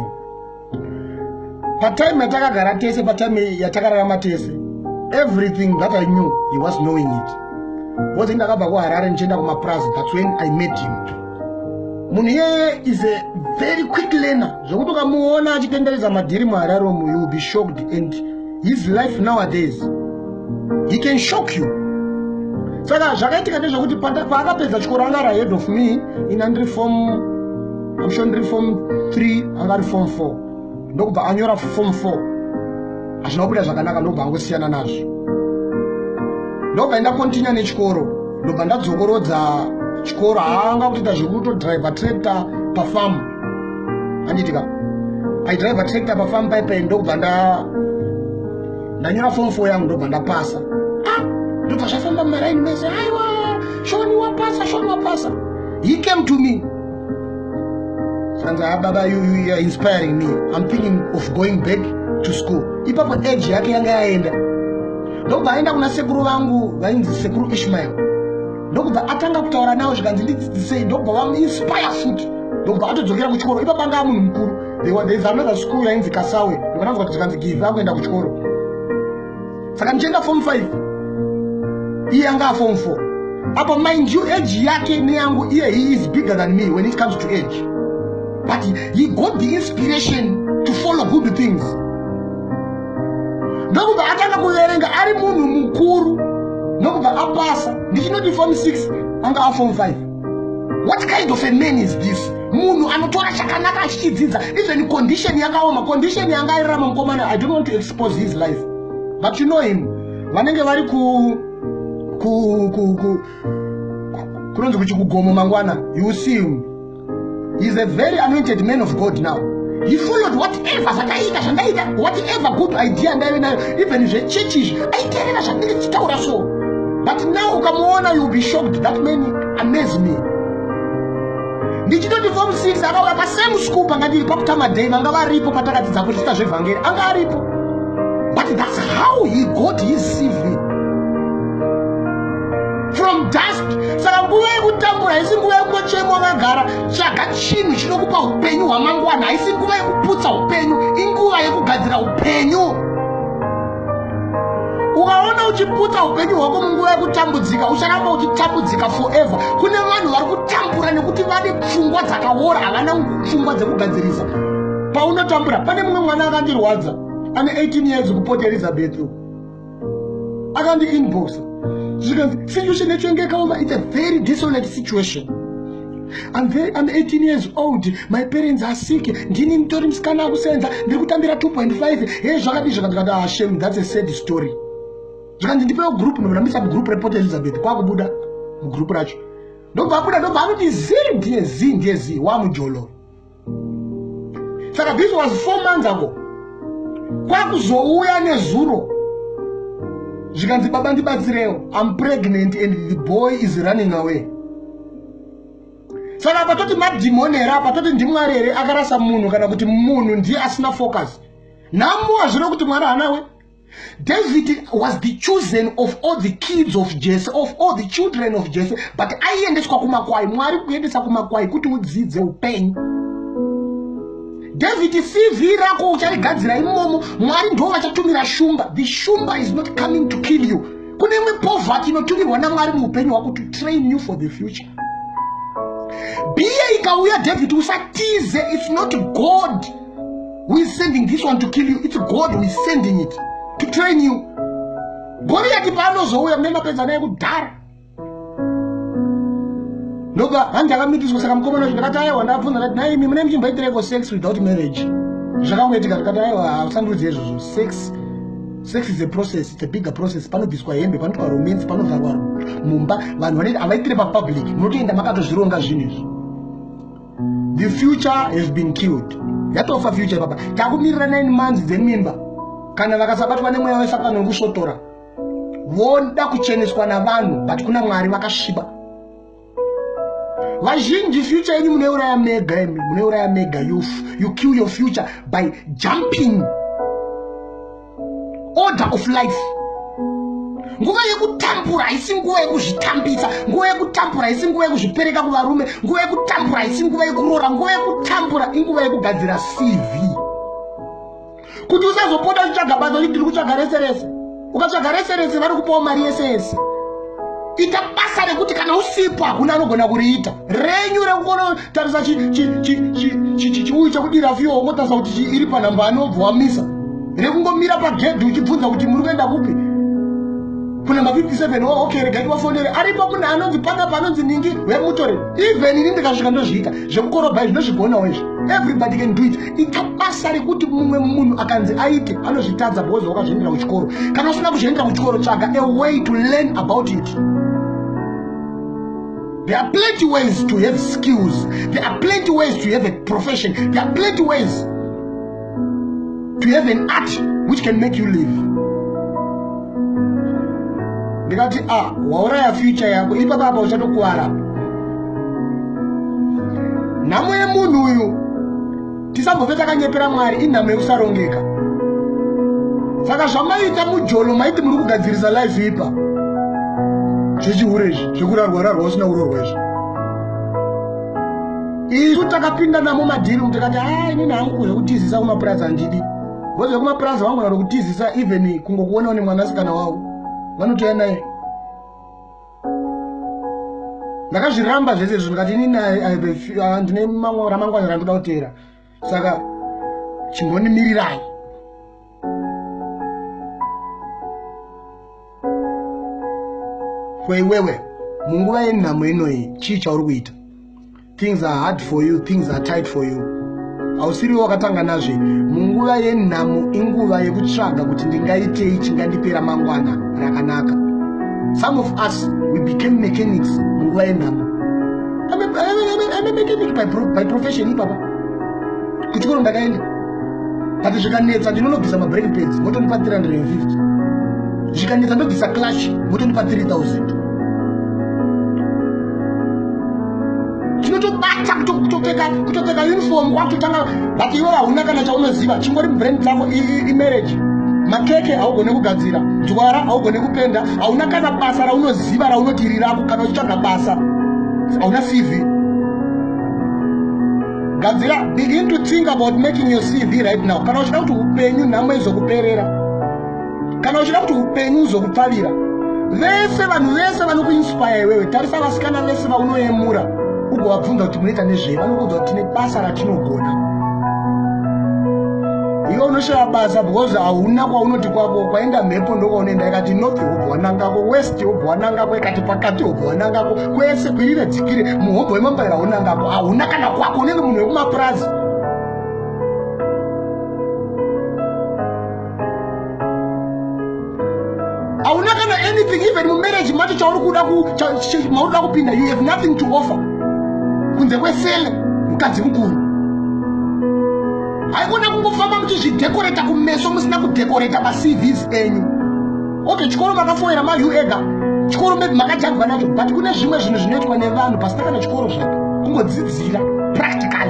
S1: Patime yatakagara tese, patime yatakararama tese, everything that I knew he was knowing it. Was in ndakabva kuHarare ndichienda kumaprazi, that's when I met him. Munhu iyeye is a very quick learner. Zvokuti ukamuona achitendereza madhiri muHarare umu, you will be shocked. And his life nowadays, he can shock you. Saka zvakaitika ndezvokuti paakapedza chikoro anga ari ahead of me in I'm sure ndiri form 3 anga ari form 4. Ndokubva anyora form 4 hazvina kubuda zvakanaka, ndobva angosiyana nazvo. Ndobva ndakontinua nechikoro, ndobva ndadzokorodza chikoro. Haanga kutoita zvekutodrive tractor pafarm. Anditika I drive a tractor pafarm paipai. Ndobva ndanyora form 4 yangu, ndobva ndapasa. Ndobva zvafamba mumaraini mese, aiwa Shoni wapasa. He came to me. Sanza, Baba, you are inspiring me. I'm thinking of going back to school. Ipapo age yake yanga yaenda. Ndobva aenda kuna sekuru vangu vainzi sekuru Ishmael. Ndobva atanga kutaura nawo zvikanzi ndidzidzisei. Ndobva vamuinspire futi. Ndobva atodzokera kuchikoro. Ipapo anga munhu mukuru. There is another school yainzi Kasawe. Ndikananzwa kuti zvikanzi give akuenda kuchikoro. Saka ndichienda form 5. Iye anga form 4. Apa mind you, age yake neyangu, he is bigger than me when it comes to age. But he got the inspiration to follow good things. Ndokubva atanga kuverenga ari munhu mukuru. Ndokubva apasa. Ndichinoti form 6 anga form 5. What kind of a man is this? Munhu anotora chakanaka achidzidzisa. Even condition yakaoma, condition yanga airarama mukomana. I don't want to expose his life. But you know him. Vanenge vari kunonzi kuchikugomo mangwana. You will see him. He is a very anointed man of God now. He followed whatever whatever good idea ndaive nayo, even zvechurches aiteerera zvandinge tichitaura so. But now ukamuona you will be shocked. That man amazed me. Ndichitoti form 6 akauya pasame school panga ndiri pakutama day vanga varipo patakadzidza kuchita zvevhangeri anga aripo. But that's how he got his CV. From dust. Saka nguva yekutambura haisi nguva yekungochema wakagara. Tsvaga chinhu chinokupa upenyu hwamangwana. Haisi nguva yekuputsa upenyu, inguva yekugadzira upenyu. Ukaona uchiputsa upenyu hwako munguva yekutambudzika, ucharamba uchitambudzika forever. Kune vanhu vari kutambura nekuti vane pfungwa dzakaora, havana pfungwa dzekugadzirisa. Paunotambura, pane mumwe mwana akandirwadza. Ane 18 years kupota Elizabeth. Akandi inbox. Situation it's a very desolate situation. I'm 18 years old. My parents are sick. Ndini mtori msikana kusenza. Ndiri kutambira 2.5. Hey, zvakati zvakati Hashem, that's a sad story. Zvakati ndipewa group nomisa group report Elizabeth kwa kubuda mu group racho. Ndobva kubuda ndobva kuti zi wa mujolo. Saka this was 4 months ago. Kwa kuzouya nezuro. Zvikanzi baba ndibatsirewo, I'm pregnant and the boy is running away. Saka patoti madhimonera, patoti ndimwarere akarasa munhu kana kuti munhu ndiye asina focus. Namuwa zvino kuti mwana hanawe. David was the chosen of all the kids of Jesse, of all the children of Jesse, but aiendeswa kumakwai. Mwari kuendesa kumakwai kuti udzidze upenyu. David CV rako ucharigadzira imomo, Mwari ndo vachatumira shumba. The shumba is not coming to kill you. Kune imwe poverty inotumirwa naMwari muupenyu hwako to train you for the future. Biye ikauya David usatize, it's not God who is sending this one to kill you, it's God who is sending it to train you. Goliath paanozouya mnenge mapedza naye kudhara. Ndoga hanja kamitiswa saka mukomana zvakati aiwa ndabvunza kuti nai imi mune muchimboitireko sex without marriage. Zvakamuitika tikati aiwa usandudze izvozvo, Sex is a process, it's a bigger process. Panobviswa hembe, panotwa romance, panovharwa mumba, vanhu vanenge avaitire papublic. Munotoenda makatozvironga zvinhu izvi. The future has been killed. Yatofa future baba. Takumirira 9 months dzemimba. Kana vakasabatwa nemweya wesakano nokushotora. Voda kucheneswa navanhu, but kuna Mwari vakashiba. Vazhinji future yenyu muneuraya mega, muneuraya mega. You kill your future by jumping order of life. Nguva yekutambura haisi nguva yekuzvitambisa, nguva yekutambura haisi nguva yekuzvipereka kuvarume, nguva yekutambura haisi nguva yekuroora, nguva yekutambura inguva yekugadzira CV. Kuti usazopota uchitsvaga basa kuti ndiri kutsvaga reserese. Ukatsvaga reserese vari kupawo mari yese. Ita basa rekuti kana usipo hakuna anogona kuriita. Renyu rekukona tarisa chiuyu chekudira fiyo wotarisa kuti iri panhamba anobva wamisa. Rekungomira pagedhi uchibvunza kuti muri kuenda kupi. Kuna ma 57 okay regai wafondere aripo kuna anonzi pana panonzi ningi wemutore even ini ndikasvika ndozviita zvekukoroba zvinozvigona wezvo everybody can do it. Ikabasa rekuti mumwe munhu akanzi aite anozvitadza because wakazviendera kuchikoro. Kana usina kuzviendera kuchikoro tsvaga a way to learn about it. There are plenty ways to have skills. There are plenty ways to have a profession. There are plenty ways to have an art which can make you live. Ndikati wauraya future yako ipa baba uchatokuwara. Namwe munhu uyu tisambove takanyepera Mwari inhamo yekusarongeka. Saka zvamaita mujolo maiti muri kugadzirisa life ipa. Zvechiurezvi zvekurarwa usina urorwa izvi. Isu takapinda namo madhiri tikati inini hangu zvekutizisa kumapurazi handidi. Boze kumapurazi vangona rokutizisa even kungokuona une mwanasikana wavo. Vanotoya naye. Ndakazviramba zvese zvinhu ngati inini ndine mamwe ramangwana randoda kuteera. Saka chimbonimirirai. Wewe munguva yenhamo inoyi chii chauri kuita? Things are hard for you, things are tight for you. Ausiriwo wakatanga nazve. Munguva yenhamo inguva yekutsvaga kuti ndingaitei chingandipera mangwana rakanaka. Some of us we became mechanics munguva yenhamo. I'm a mechanic by profession baba. Kuchikoro ndakaenda. Kati zvikanetsa ndinonobvisa mabrake pads motonipa 350. Zvikanetsa ndobvisa clutch motonipa 3000. Chinotobata kutopfeka uniform kwatotanga but iwe hauna kana chaunoziva chingori brand dzako marriage. Makeke haugone kugadzira, dzwara haugone kupenda, hauna kana basa raunoziva raunoti rirako kana uchitsvaga basa. Hauna CV. Gadzira, begin to think about making your CV right now. Kana uchida kuti upenyu nhamo izokuperera. Kana uchida kuti upenyu uzokutarira. Vese vanhu vese vanokuinspire iwewe. Tarisa vasikana vese vaunoyemura. Ugowabvunza kuti munoita nezvei, vanokuudza kuti tine basa ratinogona. Iwe unoshaya basa because hauna kwaunoti kwako kwaenda mhepo ndokaunoenda ikati north wobva wanangako, west wobva wanangako, ikati pakati wobva wanangako, kwese kwirire dzikire muhobho wemambaira unangako. Hauna kana kwako, unenge munhu wekumapurazi. Hauna kana anything even mumarriage macho chauri kuda kupinda you have nothing to offer. Kunze kwesele mukadzi mukuru. Haikona kungofamba muchizvidekoreta kumeso musina kudekoreta maCVs enyu. Okay, chikoro makafoira maUEGA. Chikoro maybe makajagwa nacho, but kune zvimwe zvinhu zvinoitwa nevanhu pasina kana chikoro zvacho. Kungodzidzira practically.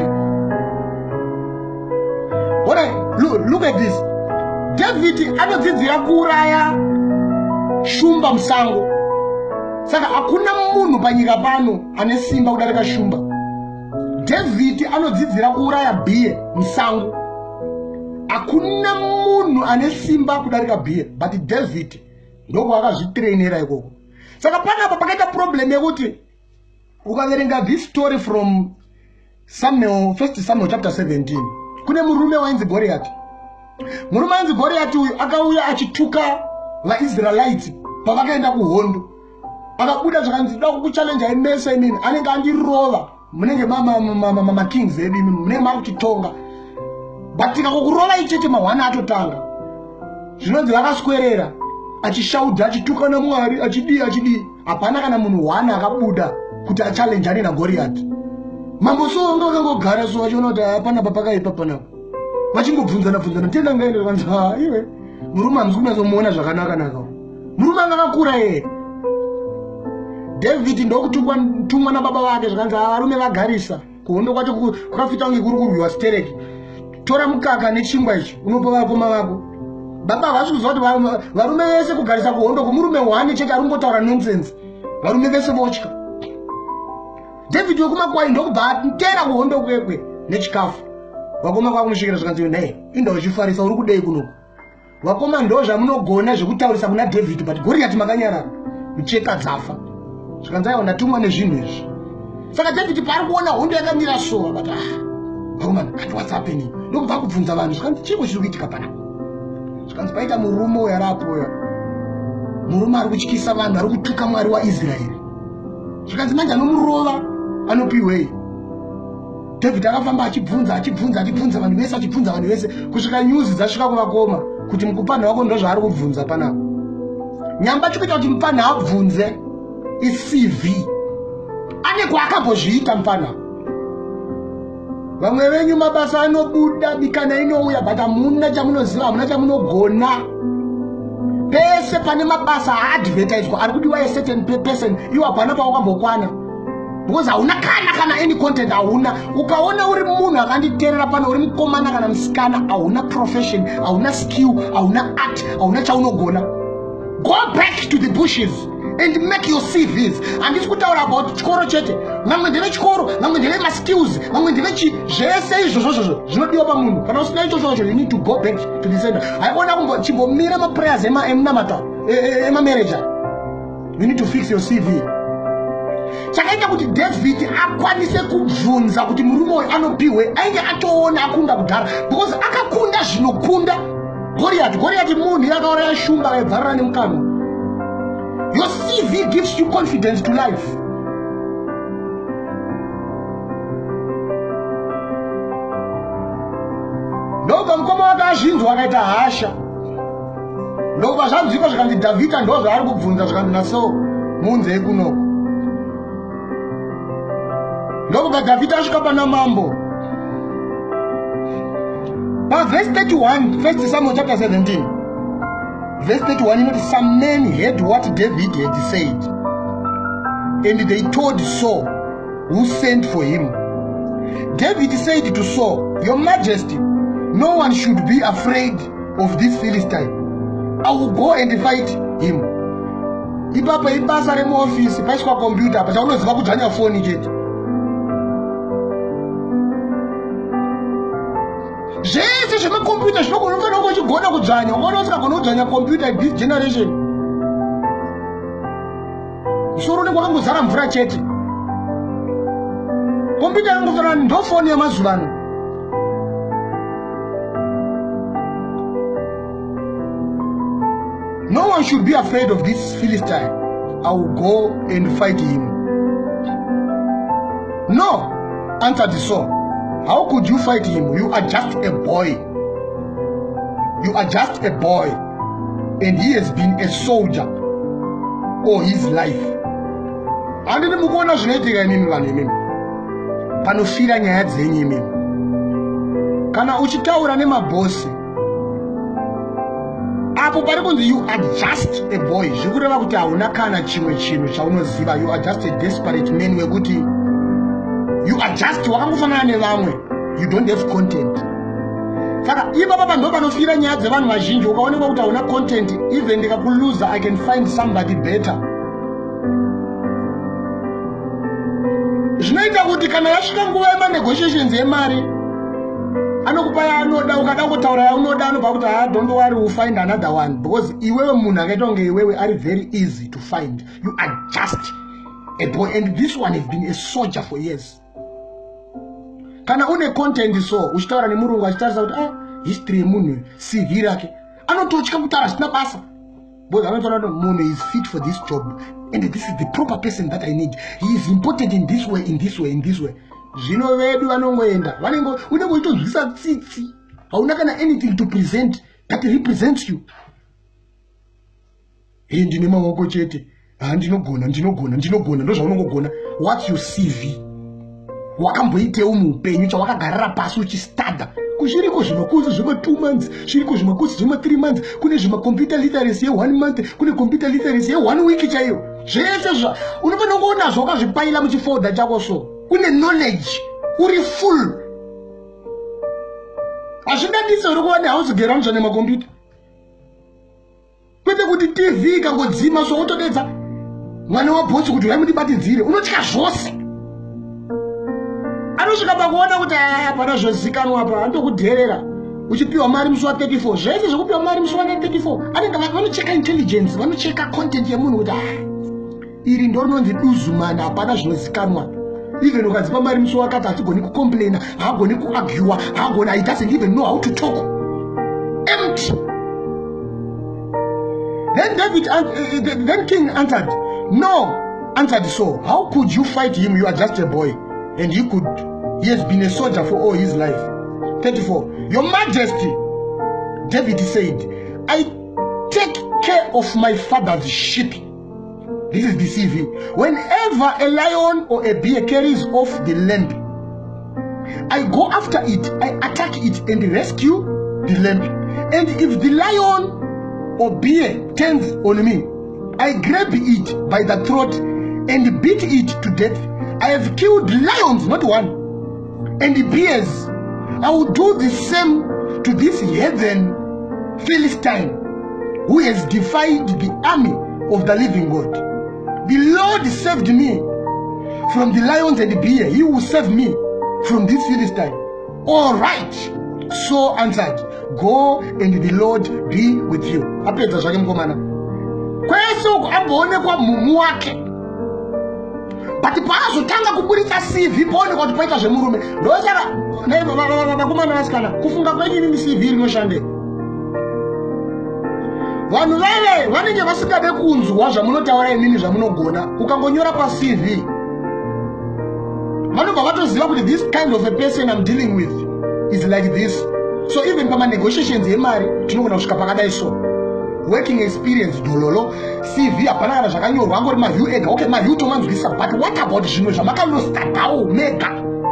S1: Alright, look at this. David anodzidzira kuuraya shumba musango. Saka hakuna munhu panyika pano ane simba kudarika shumba. David anodzidzira kuuraya bhiye musango. Hakuna munhu ane simba kudarika bhiye, but David ndoko akazvitrainera ikoko. Saka panapa pakaita problem yekuti ukaverenga this story from Samuel, 1 Samuel chapter 17. Kune murume wainzi Goliath. Murume wainzi Goliath uyu akauya achituka vaIsraelites pavakaenda kuhondo. Akabuda zvakanzi da kuchallenge imesa inini anenge andirova munenge mama kings edu munenge makuchitonga. But tikakurova icheche mahwana atotanga. zvinonzi vakaswerera achishaudha achitukana Mwari achidii hapana kana munhu one akabuda kuti achallenjane naGoriath. Mambo Saul ngangogara so achiona kuti hapana papakaipa panapo vachingobvunzana tenda ngaende vanzi iwe murume hamzi kunatsomuona zvakanaka naka murume angakakura yeye. David ndokutumwa nababa vake zvakanzi varume vagarisa kuhondo kwacho kwakafita kunge kuri kurwiwa stereki. Tora mukaka nechingwa ichi unopa vakoma vako. Baba vasi kuziva kuti varume vese kugarisa kuhondo kumurume one chete ari kungotaura nonsense. Varume vese votya. David wekumakwai ndokubva atera kuhondo kwekwe nechikafu. Vakoma kwakumusvikira zvakanzi nei inda uchifarisa uri kudei kunoku. Vakoma ndo zvamunogona zvekutaurisa kuna David but Goriath makanyarara mucheka dzafa. Zvakanzi aiwa ndatumwa nezvinhu izvi. Saka David pari kuona hondo yakamira so but vakoma what's happening ndokubva kubvunza vanhu zvakanzi chiko chiri kuitika panapo. Zvakanzi paita murume uyo arapo uyo murume ari kutyisa vanhu ari kutuka Mwari waIsraeri. Zvakanzi manje anomurova anopiwei. David akafamba achibvunza vanhu vese kusvika nyuzi dzasvika kuvakoma kuti mukupana wako ndo zvaari kubvunza panapo. Nyamba chikuita kuti mupana abvunze iCV ane kwaakambozviita mupana. Vamwe venyu mabasa anobuda bikana inouya but hamuna chamunoziva hamuna chamunogona. Pese pane mabasa advertised ari kudiwa a certain person iwe hapana pawakambokwana because hauna kana any content hauna. Ukaona uri munhu akanditerera pano uri mukomana kana musikana hauna profession hauna skill hauna art hauna chaunogona. Go back to the bushes and make your CVs. Handisi kutaura about chikoro chete. Ngamwe ndine chikoro ngamwe ndine maskills ngamwe ndine zvese izvozvo zvinodiwa pamunhu. Kana usina ichozvo you need to go back to the center. Haikona chimbomira maprayers emunamata emamanager. You need to fix your CV. Chakaita kuti David akwanise kubvunza kuti murume uyu anopiwe ainge atoona akunda kudhara because akakunda zvinokunda Goriath munhu yakaora yashumba akaibvarira nemukanwa. Your CV gives you confidence to life. Ndobva mukoma wake azvinzwa akaita hasha. Ndobva zvanzwika zvikanzi Dhavhidha ndo zvaari kubvunza zvikanzi naso munze kunoko. Ndobva Dhavhidha asvika pana mambo. Verse 31, 1 Samuel chapter 17. Verse 31, you know, some men heard what David had said, and they told Saul, who sent for him. David said to Saul, Your Majesty, no one should be afraid of this Philistine. I will go and fight him. Ipapa ipasa remu office, paiswa computer, pacha unoziva kudzanya phone chete. Zvese zvemakompyuta zvinofanira kuchigona kudzvanya. Ukaona usingagona kudzvanya computer this generation, musoro unenge wakangozara mvura chete. Computer yangofanana ndo phone yamazuva ano. No one should be afraid of this Philistine. I will go and fight him. No, answered Saul. How could you fight him? You are just a boy. You are just a boy. And he has been a soldier all his life. Handini mukuona zvinoitika imimi vanhu imimi. Panofira nyaya dzenyu imimi. Kana uchitaura nemabhosi, apo pari kunzi you are just a boy. Zvikureva kuti hauna kana chimwe chinhu chaunoziva. You are just a desperate man wekuti you are just wakangofanana nevamwe. You don't have content. Saka ipapa pando panofira nyaya dzevanhu vazhinji. Ukaonekwa kuti hauna content, even ndikakuluza I can find somebody better. Zvinoita kuti kana yasvika nguva yemanegotiations yemari, anokupa yaanoda, ukada kutaura yaunoda anobva kuti don't worry, we'll find another one. Because iwewe munhu akaita kunge iwewe ari very easy to find. You are just a boy, and this one has been a soldier for years. Kana une content so uchitaura nemurungu achitarisa kuti history yemunhu CV rake anototya kutaura zvisina basa. Because anotaura kuti munhu is fit for this job and this is the proper person that I need. He is important in this way, in this way, in this way. Zvino vedu vanongoenda unenge uchitozvisa tsitsi, hauna kana anything to present that represents you. ndine maoko chete. Ndinogona. Ndozvaunongogona. What's your CV? Wakamboitewo muupenyu chawakagarira pasi uchistada. Kushiriko zvimakosi zvema 2 months, shiriko zvimakosi zvema 3 months, kune zvima computer literacy ye 1 month, kune computer literacy ye 1 week chaiyo. Zvese unofana kuona zvakazvipaila muchifolder chako so. Kune knowledge uri full. Azvingadisa uri kuona house girl zvane makombiyuta. Kwete kuti TV ikangodzima so utodedza mwana wabhotsi kuti vaimudibatidzire, unotya zvose. Anosvika pakuona kuti apana zvozikanwa apa, andokudherera. Uchipiwa mari musi wa 34, zvese zvekupiwa mari musi wa 34. Anenge vanocheka intelligence, vanocheka content yemunhu kuti iri ndorinonzi duzumana, apana zvinozikanwa. Even ukadzipa mari musi wakati hatigoni kucomplaina, haagoni kuargua, haagoni, he doesn't even know how to talk. Empty. Then King answered, no, answered so. How could you fight him? You are just a boy. And he has been a soldier for all his life. 34. Your Majesty, David said, I take care of my father's sheep. This is the CV. Whenever a lion or a bear carries off the lamb, I go after it, I attack it and rescue the lamb. And if the lion or bear turns on me, I grab it by the throat and beat it to death. I have killed lions, not one, and the bears. I will do the same to this heathen Philistine who has defied the army of the living God. The Lord saved me from the lions and the bear. He will save me from this Philistine. All right. So answered, go and the Lord be with you. Apedza zvake mukomana. Kwese uko amboonekwa mumu wake. But paazotanga kuburitsa CV paonekwa kuti paita zvemurume. Ndosaka vakomana vasikana kufunga kwenyu ni CV rinoshande. Vanhu vale vanenge vasikade kunzwa zvamunotaura imini zvamunogona. Ukangonyora pa CV, vanobva vatoziva kuti this kind of a person I'm dealing with is like this. So even pama negotiations yemari tinogona kusvika pakadai so. Working experience dololo, CV apana kana zvakanyorwa ngori ma view ega. Okay, ma view tomanzwisa, but what about zvimwe zvamakandostatawo mega?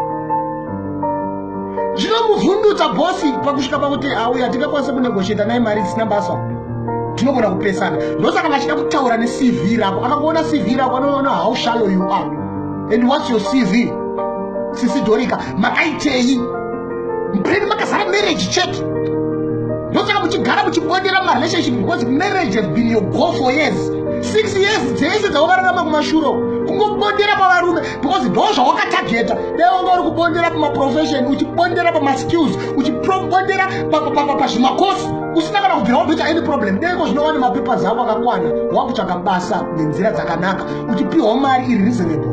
S1: Zvinomuvhundutsa bosi pakusvika pakuti auya tingakwanisa kunegotiata naye mari dzisina basa. Tinogona kupesana. Ndosaka vachida kutaura neCV rako. Akakuona CV rako anoona how shallow you are. And what's your CV? Sisi Dorika, makaitei. Mpeni makasara marriage check. Ndosaka muchigara muchibondera ma relationship because marriage has been your goal for years. 6 years dzese dzawakararama kumashuro. Kungobondera pavarume because ndozva wakatageta. Leo ungori kubondera pama profession, uchibondera pama skills, uchibondera pazvimakosi. Usina kana kubvira wabvita any problem. Ndeko zvinowana mapapers ako akakwana. Wakutsvaka basa nenzira dzakanaka. Uchipiwa mari iri reasonable.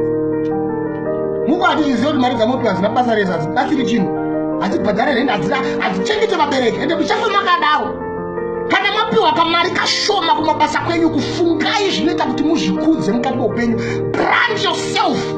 S1: Mungu atichiziva kuti mari dzamopi hadzina basa rese, hadzibatsiri chinhu. Hadzibhadhara rent, hadzichengete vabereki. Ende muchafa makadaro. Kana mapiwa kamari kashoma kumabasa kwenyu, kufungai zvinoita kuti muzvikudze mukati meupenyu. Brand yourself.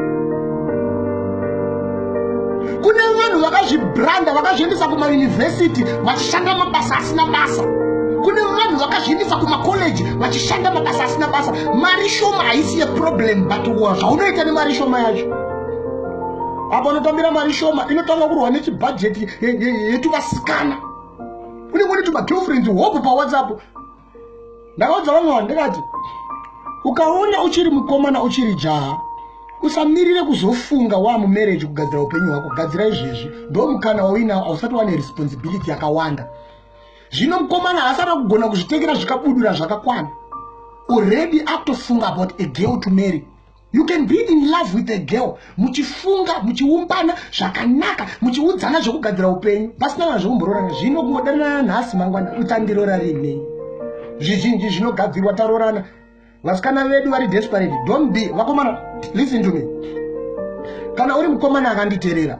S1: Kune vanhu vakazvibranda vakazviendesa kumayunivhesiti vachishanda mabasa asina basa. Kune vanhu vakazviendesa kumakoleji vachishanda mabasa asina basa. Mari shoma haisi a problem, but zvaunoita nemari shoma yacho. Apo unotambira mari shoma inotanga kurwa nechibhajeti yetuvasikana. Kune tuma-girlfriends hope pa WhatsApp. Ndakaudza vamwe ndikati ukaona uchiri mukomana uchiri jaha, usamirire kuzofunga wa mumarriage kugadzira upenyu hwako. Gadzira izvezvi ndo mukana wawina, ausati wane responsibility yakawanda. Zvino mukomana asati kugona kuzvitekera zvikabudura zvakakwana. Already akutofunga about a girl to marry. You can be in love with a girl. Muchifunga, muchiumbana zvakanaka, muchiudzana zvokugadzira upenyu. Pasina vanhu zvokumbororana. Zvino kungodanana nhasi mangwana utandirora rini. Zvizhinji zvinogadzirwa tarorana. Vasikana vedu vari desperate. Don't be vakomana. Listen to me. Kana uri mukomana akanditerera,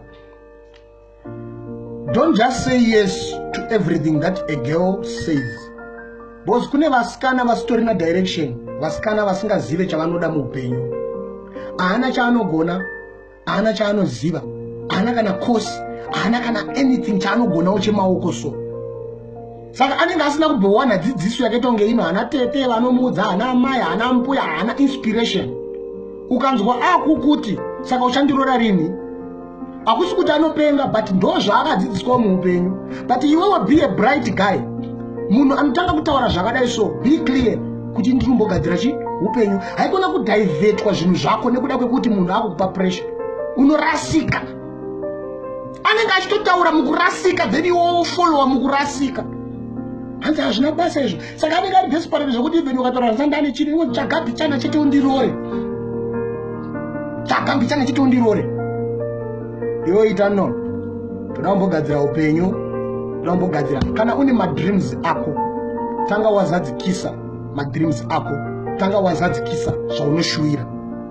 S1: don't just say yes to everything that a girl says. Because kune vasikana vasitorina direction, vasikana vasingazive chavanoda muupenyu. Haana chaanogona, haana chaanoziva, haana kana course, haana kana anything chaanogonawo chemaoko so. saka anenge asina kubhowana dzidziso yakaita kunge ino hana tete vanomudza hana mai hana mbuya hana inspiration ukanzwa akukuti saka uchandirora rini akusi kuti anopenga but ndo zvaakadzidziswa muupenyu but iwewe be a bright guy munhu anotanga kutaura zvakadai so be clear kuti ndiri kumbogadzira chi upenyu haikona kudhaivetwa zvinhu zvako nekuda kwekuti munhu akukupa pressure unorasika anenge achitotaura mukurasika then iwewe followa mukurasika hanzi hazvina basa izvo saka anenge ari desperate zvokuti even ukataura nsandane chiri iwe chagabi chana chete undirore chagambi chana chete undirore iwe ita no toda kumbogadzira upenyu toda kumbogadzira kana une madreams ako tanga wazadzikisa madreams ako tanga wazadzikisa zvaunoshuvira.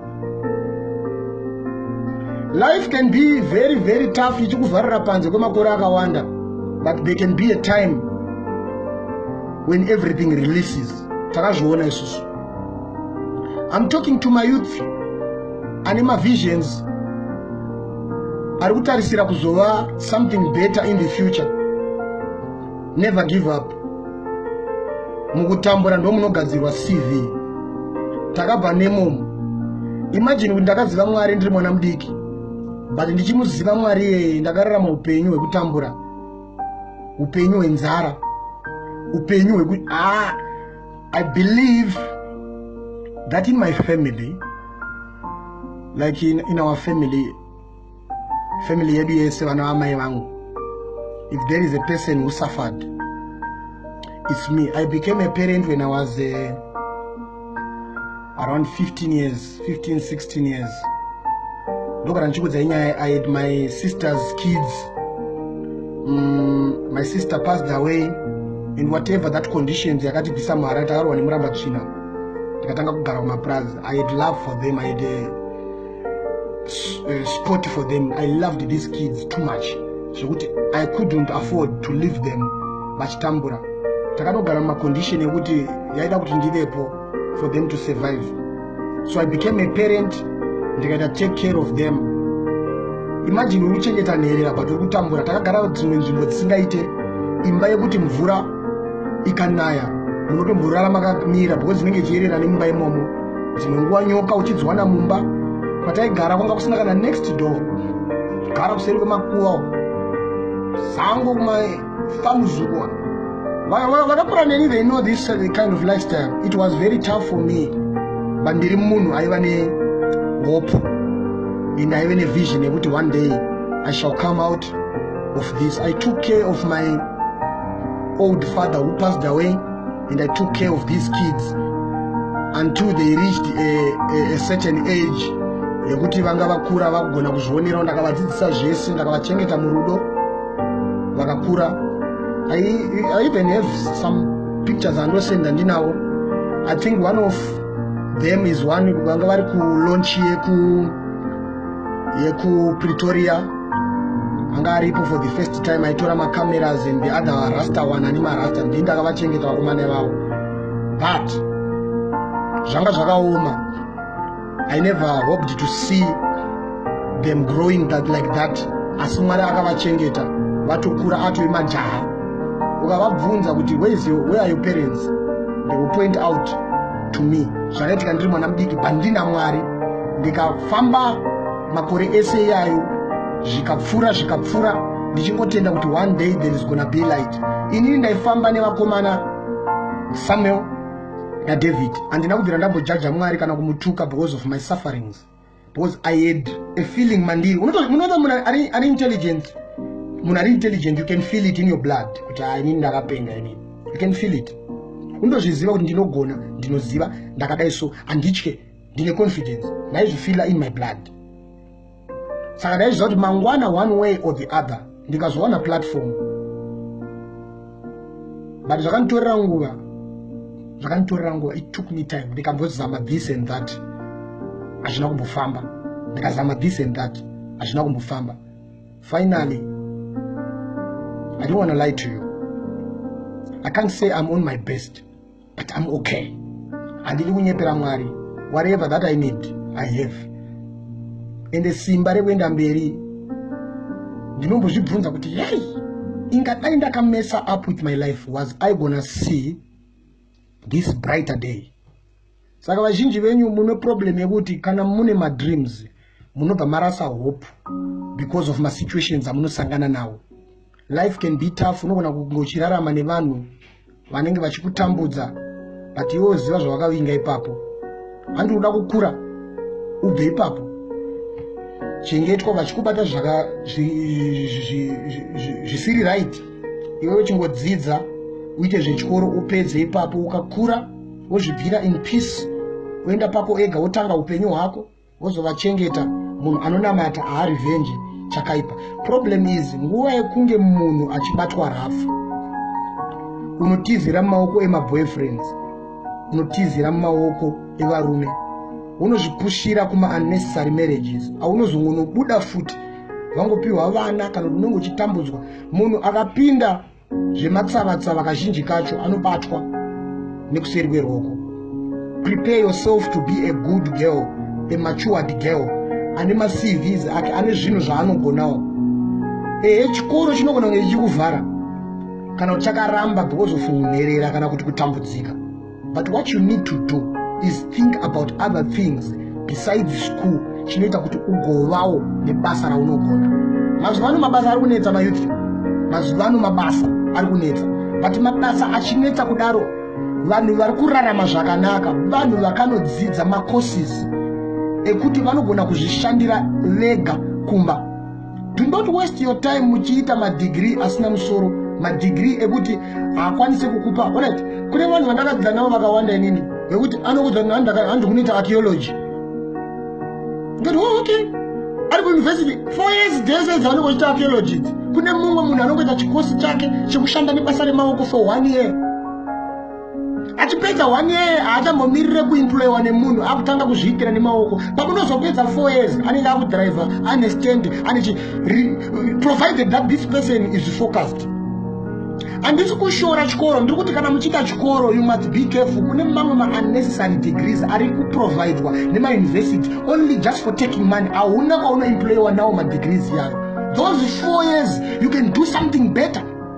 S1: Life can be very very tough ichikuvharira panze kwemakore akawanda but there can be a time when everything releases. Takazviona isusu. I'm talking to my youth ane mavisions ari kutarisira kuzova something better in the future. Never give up. Mukutambura ndo munogadzirwa CV. Takabva nemomo. Imagine kuti ndakaziva Mwari ndiri mwana mudiki but ndichimuziva Mwari ndakararama upenyu hwekutambura, upenyu hwenzara, upenyu hweku I believe that in my family, like in our family yedu yese vana vamai vangu, if there is a person who suffered, it's me. I became a parent when I was around 16 years. I had my sister's kids. My sister passed away in whatever that conditions yakati bisa mara takarwa nemuramba china tikatanga kugara kumaprazi. I had love for them. I had a sport for them. I loved these kids too much so I couldn't afford to leave them vachitambura. Takatogara mumacondition ekuti yaida kuti ndivepo for them to survive. So I became a parent. Ndikaita take care of them. Imagine uchichengeta nherera but urikutambura. Takagara dzimwe nzvimbo dzisingaite imba yekuti mvura ikanaya unotomborara makamira because dzinenge chiyerera nemumba imomo. Dzimwe nguva nyoka uchidziwana mumba. Pataigara kwanga kusina kana next door. Gara kuseri kwemakuva zango kumafamuzuwa. Vakakura neni, they know this kind of lifestyle. It was very tough for me but ndiri munhu aiva ne hope and I have a vision that one day I shall come out of this. I took care of my old father who passed away and I took care of these kids until they reached a certain age yekuti vanga vakura vakugona kuzvionera ndakavadzidzisa zvese ndakavachengeta murudo vakakura. I even have some pictures andosenda ndinawo. I think one of them is one vanga vari kulaunch yeku Pretoria anga aripo for the first time. I tora cameras and the other rasta one ani marasta ndakavachengeta vakomana vavo but zvanga zvakaoma. I never hoped to see them growing like that. Asi Mwari akavachengeta vatokura atove majaha. Ukavabvunza kuti where are your parents, they will point out to me. Zvakaitika ndiri mwana mudiki pandina Mwari ndikafamba makore ese iyayo zvikapfura ndichingotenda kuti one day there is gonna be light. Inini ndaifamba nevakomana Samuel na David andina kubvira ndambojaja Mwari kana kumutuka because of my sufferings, because I had a feeling mandiri. Unoona munhu ari intelligent, munhu ari intelligent, you can feel it in your blood kuti inini ndakapenga inini, you can feel it. Undozviziva kuti ndinogona, ndinoziva ndakadai so anditye, ndine confidence, ndaizvifila in my blood. Saka ndaiziva kuti mangwana one way or the other ndikazowana platform. But zvakanditorera nguva, it took me time. Ndikambozama this and that, hazvina kumbofamba. Ndikazama this and that, hazvina kumbofamba. Finally, I don't want to lie to you, I can't say I'm on my best, but I'm okay. Handili kunyepera Mwari. Whatever that I need, I have. And the simba rekuenda mberi ndinombozvibvunza kuti hey, ingadai ndakamesa up with my life, was I gonna see this brighter day? Saka vazhinji venyu mune problem yekuti kana mune madreams munobva marasa hope because of situations amunosangana nawo. Life can be tough. Unogona kungochirarama nevanhu vanenge vachikutambudza, but iwe uziva zvawakavinga ipapo. Handi uda kukura ubve ipapo. Chengetwa vachikubata zvisiri right, iwe uchingodzidza uite zvechikoro upedze ipapo, ukakura wozvibvira in peace, uenda pako ega wotanga upenyu hwako, wozovachengeta munhu anonamata revenge chakaipa. Problem is nguva yekunge munhu achibatwa rafu, unotizira maoko emaboyfriends, unotizira maoko evarume, unozvipushira kuma unnecessary marriages. Aunozongonobuda futi vangopiwa vana kana unenge uchitambudzwa. Munhu akapinda zvematsavatsava kazhinji kacho anobatwa nekuseri kweroko. Prepare yourself to be a good girl, a matured girl, ane ma-CVs ake ane zvinhu zvaanogonawo. Chikoro chinogona kunge chichikuvhara kana kuti chakaramba because of kunherera kana kuti kutambudzika. But what you need to do is think about other things besides school chinoita kuti ugovawo nebasa raunogona. Mazuva ano mabasa ari kunetsa mayouth, mazuva ano mabasa ari kunetsa, but mabasa achinetsa kudaro vanhu vari kurarama zvakanaka, vanhu vakanodzidza macourses ekuti vanogona kuzvishandira vega kumba. Do not waste your time muchiita madegree asina musoro, madegree ekuti haakwanise kukupa. Alright, kune vanhu vandakadzidza navo vakawanda inini ekuti anokudza handi kunoita archaeology. Ngati okay, ari kuuniversity 4 years dzese dzavanongoita archaeology. Kune mumwe munhu anongoita chikosi chake chekushanda nebasa remaoko for 1 year. Achipedza 1 year haachambomirire kuemployiwa nemunhu, akutanga kuzviitira nemaoko. Pamunozopedza 4 years anenge akudriver, ane stand, provided that this person is focused. Handisi kushora chikoro, ndiri kuti kana muchiita chikoro you must be careful. Kune mamwe ma-unnecessary degrees ari kuprovidwa nema-university only just for taking money. Hauna kwaunoemployiwa nawo ma-degrees yayo. Those 4 years you can do something better.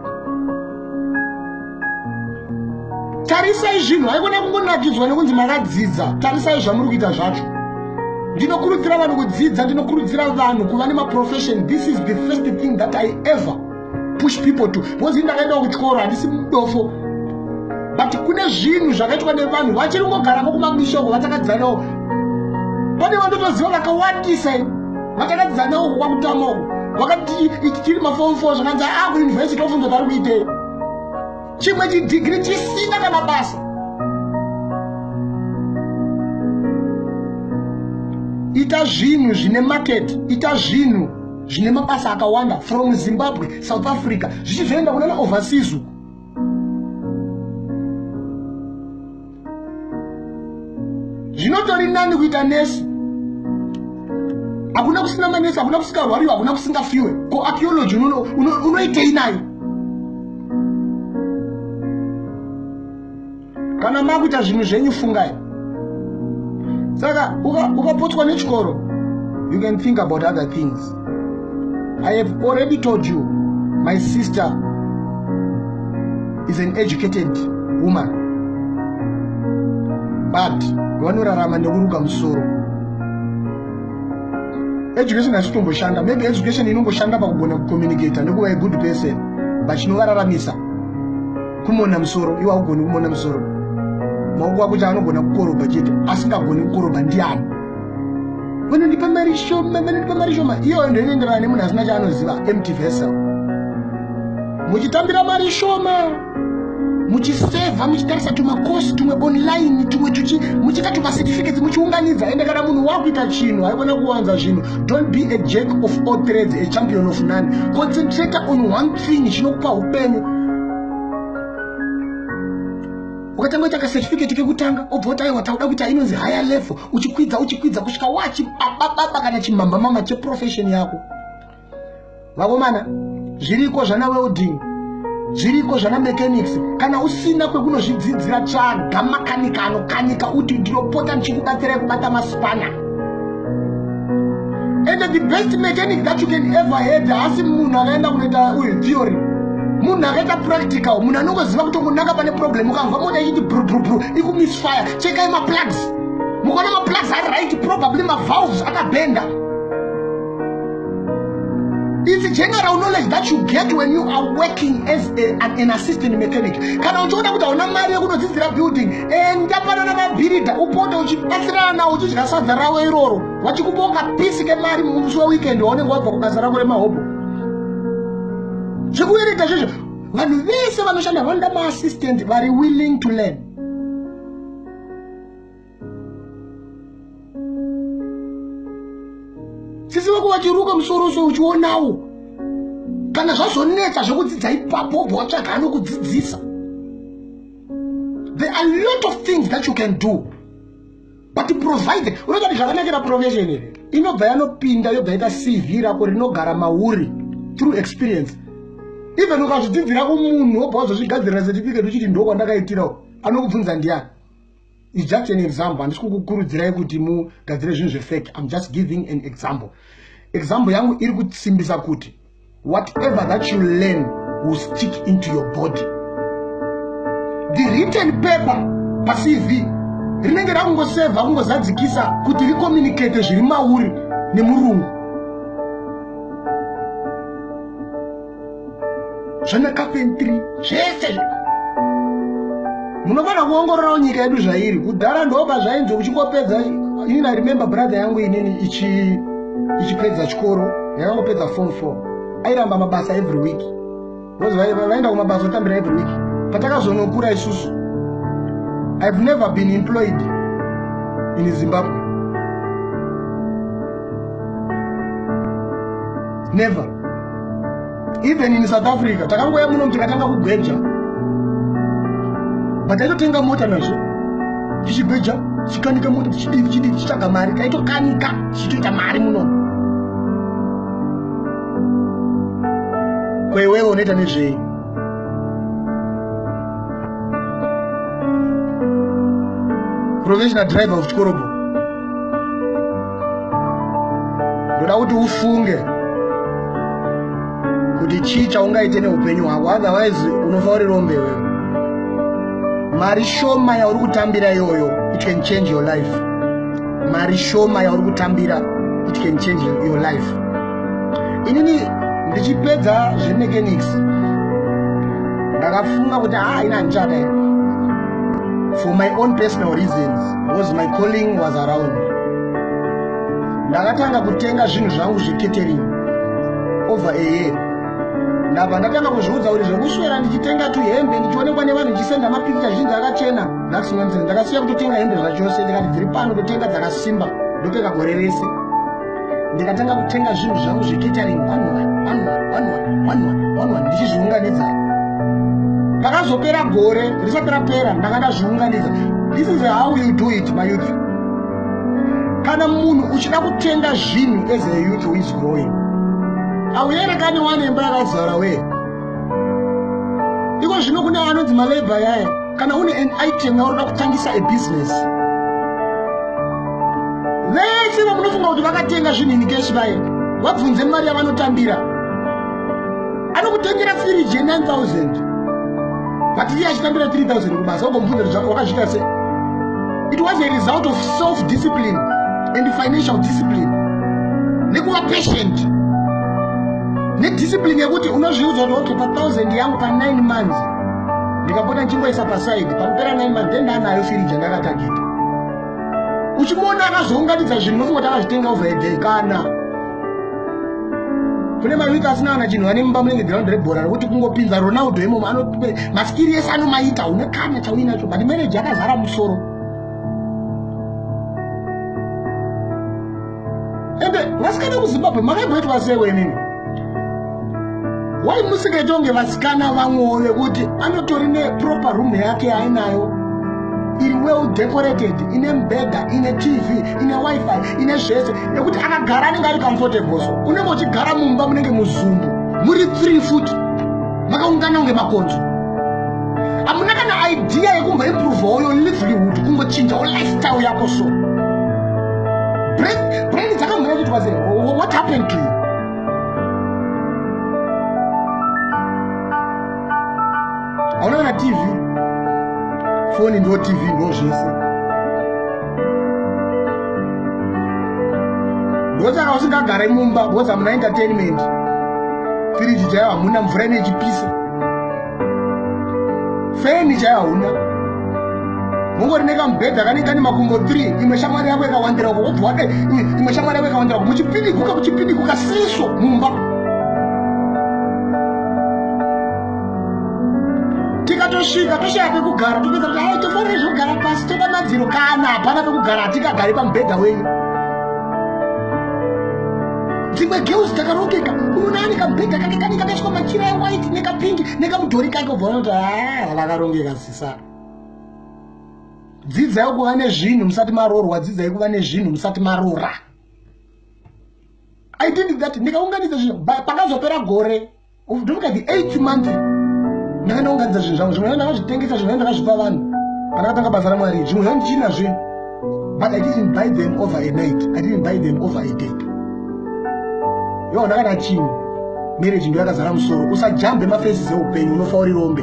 S1: Tarisai zvinhu, haikona kungonakidzwa nekunzi makadzidza. Tarisai zvamuri kuita zvacho. Ndinokurudzira vanhu kudzidza, ndinokurudzira vanhu kuva nema-profession. This is the first thing that I ever push people to. Because ndakaenda kuchikoro handisi mudofo, but kune zvinhu zvakaitwa nevanhu vachiri kungogarako kumamishongo vatakadzidza nawo. Pane vandotoziva vakawandisa vatakadzidza nawo kwakutamawo, vakati tiri ma-form 4 zvakanzi kuuniversity ofunza vari kuitei. Chimwe chidegree chisina kana basa. Ita zvinhu zvine market, ita zvinhu zvine mabasa akawanda from Zimbabwe, South Africa, zvichizoenda kunana overseas uku. Zvinotori nani kuita nesi. Hakuna kusina manesi, hakuna kusingarwariwa, hakuna kusingafiwe. Ko archaeology unoitei nayo. Kana makuita zvinhu zvenyu fungai. Saka ukapotswa nechikoro, you can think about other things. I have already told you, my sister is an educated woman, but vanorarama nekuruka musoro. Education hachitomboshanda. Maybe education inomboshanda pakugona kucommunicate nekuva a good person, but chinovararamisa kumona musoro. Iwe haugoni kumona musoro. Maoko ako chaanogona kukoroba chete, asingagoni kukoroba ndiani. Vanondipa mari shoma. Iyo ndo inoenderana nemunhu asina chaanoziva, empty vessel. Muchitambira mari shoma, muchiseva, muchitarisa tumakosi tumwe online, tumwe muchita tumacertificates, muchiunganidza. Ende kana munhu wakuita chinhu, haikona kuwanza zvinhu. Don't be a jack of all trades, a champion of none. Concentrate on one thing chinokupa upenyu. Ukatanga kuita certificate kekutanga, obvota iwa tauda kuita inonzi higher level, uchikwidza kusvika wachi ababa kana chimamba mama cheprofession yako. Vakomana, zviriko zvana welding, zviriko zvana mechanics. Kana usina kwekunozvidzidzira tsvaga makanika anokanika uti ndinopota ndichikubatsirai kubata maspana. And the best mechanic that you can ever have, asi munhu akaenda kunoita theory. munhu akaita practical, munhu anongoziva kuti kunaka pane problem, ukamva mota ichiti bru ikumisfire, chekai maplugs. Mukaona maplugs ari right, probably mavalves akabenda. It's general knowledge that you get when you are working as an assistant mechanic. Kana uchiona kuti hauna mari yekunodzidzira building, enda panana mabhirida upote uchibatsirana nawo uchidya sadza rawo iroro, wachikupa kapisi kemari musi weweekend waunenge wabva kubasa rako remahobo. Zvekuereka zvizvo, vanhu vese vanoshanda vanoda maassistant vari willing to learn. Sisi wako wachiruka musoro so uchionawo. Kana zvazonetsa zvekudzidza ipapo watsvaga anokudzidzisa. There are a lot of things that you can do. But provided, unoda kuti zvakanakira profession here. Inobva yanopinda yobva ita CV rako rinogara mauri through experience. Even ukazvidzidzira kumunhu wobva wazozvigadzirira certificate uchiti ndo kwandakaitirawo, anokubvunza ndiani. It's just an example. Handisi kukukurudzirai kuti mugadzire zvinhu zvefake. I'm just giving an example. Example yangu iri kutsimbisa kuti whatever that you learn will stick into your body. The written paper pa CV rinenge rakungoseva kungozadzikisa kuti ricommunicate zviri mauri nemurungu. Zvana carpentry zvese munofana kuongorora nyika yedu zvairi. Kudhara ndoba zvainzi uchingopedza, I remember brother yangu inini ichipedza chikoro, yakangopedza form 4, airamba mabasa every week. Vaenda kumabasa otambira every week. Patakazonokura isusu, I've never been employed in Zimbabwe. Never. Even in South Africa, takangoya muno tikatanga kugweja. But I don't think I'm motor nazo. Tichigweja, chikanika motor tichidi tichitsvaga mari, kaitokanika tichitoita mari muno. Kwewewe unoita nezvei? Professional driver kuchikorobo. Ndoda kuti ufunge kuti chii chaungaite neupenyu hwako, otherwise unofa uri rombe wewe. Mari shoma yauri kutambira iyoyo, it can change your life. Mari shoma yauri kutambira, it can change your life. Inini ndichipedza zvemechanics, ndakafunga kuti ina nchada. For my own personal reasons, because my calling was around. Ndakatanga kutenga zvinhu zvangu zvekatering over a year. Ndabva ndatanga kuzviudza kuti zvekuswera ndichitenga tu hembe ndichionekwa nevanhu ndichisenda mapicture zhinji akachena. Ndakusinganzira ndakasiya kutotenga hembe zvachose, ndikati dziri pano ndotenga dzakasimba, ndopfeka gore rese. Ndikatanga kutenga zvinhu zvangu zvekatering one ndichizviunganidza. Pakazopera gore risati rapera ndakanda zviunganidza. This is how you do it, my youth. Kana munhu uchida kutenga zvinhu as a youth who is growing, auyerekani wanemba yakazara we. Iko zvino kune vanonzi malabor yaya. Kana une an item yauri kutangisa a business, vese vamunofunga kuti vakatenga zvinhu in cash vaye, wabvunze mari yavanotambira. Anokutengera firiji 9,000. But iye achitambira 3,000 kubasa, wagomubvunza wakazvita sei? It was a result of self-discipline and financial discipline. Nekuva patient. Nediscipline yekuti unozviudza kuti pa 1,000 yangu pa 9 months. Ndikapota ndichingoisa paside, pakupera 9 months then ndanayo firiji ndakatagita. Uchimona akazounganidza zvinhu unofunga kuti akazvitenga over a day kana. Kune mavika asina kana chinhu vane mumba munenge ground rebhora rokuti kungopinza Ronaldo imomo maskiri ese anomaita, une kana chauinacho, but manager akazara musoro. Ende vasikana kuZimbabwe makaimboitwa sewe nini? Why musikatonge vasikana vamwewo vekuti anotori neproper room yake ainayo, iri well decorated, ine mbedha, ine TV, ine wifi, ine zvese, yekuti akagara anenge ari comfortable. So unenge uchigara mumba munenge muzumbu, muri 3 foot, makaungana unge makonzo. Hamuna kana idea yekumboimprovewo your livelihood, kungochinjawo lifestyle yako so. Brain dzakamhanya kuti wase, what happened to you? TV. Foni ndo TV ndo zvese. Ndosaka usingagare mumba because hamuna entertainment. Firiji chaiyo hamuna, mvura inechipisa. Feni chaiyo hamuna. Mungori nekamubhedha kanenge kane makumbo 3, imwe shamwari yako yakawandira uko, wobva wade imwe shamwari yako yakawandira uko, muchipiniguka sisvo mumba. Tikatosvika toshaya pekugara, topedza kuti hai tofanire zvekugara pasi, toda madziro kana hapana pekugara, hatingagari pamubhedha wenyu. Dzimwe girls takarongeka, unoona ane kamubhedha kake kanenge kakaiswa machira ewhite nekapingi nekamudhori kake, ubva unoona kuti vakarongeka sisa. Dzidzai kuva nezvinhu musati marorwa, dzidzai kuva nezvinhu musati marora. I did that. Ndikaunganidza zvinhu pakazopera gore, look at the 8th month. Ndakaunganidza zvinhu zvangu, zvimwe ndakazvitengesa, zvimwe ndakazvipa vanhu. Pandakatanga basa raMwari, zvimwe zvandichina zvinhu. But I didn't buy them over a night. I didn't buy them over a day. Yo, ndakana chinhu. Marriage ndo yakazara musoro. Usajambe mafaces eupenyu, unofa uri rombe.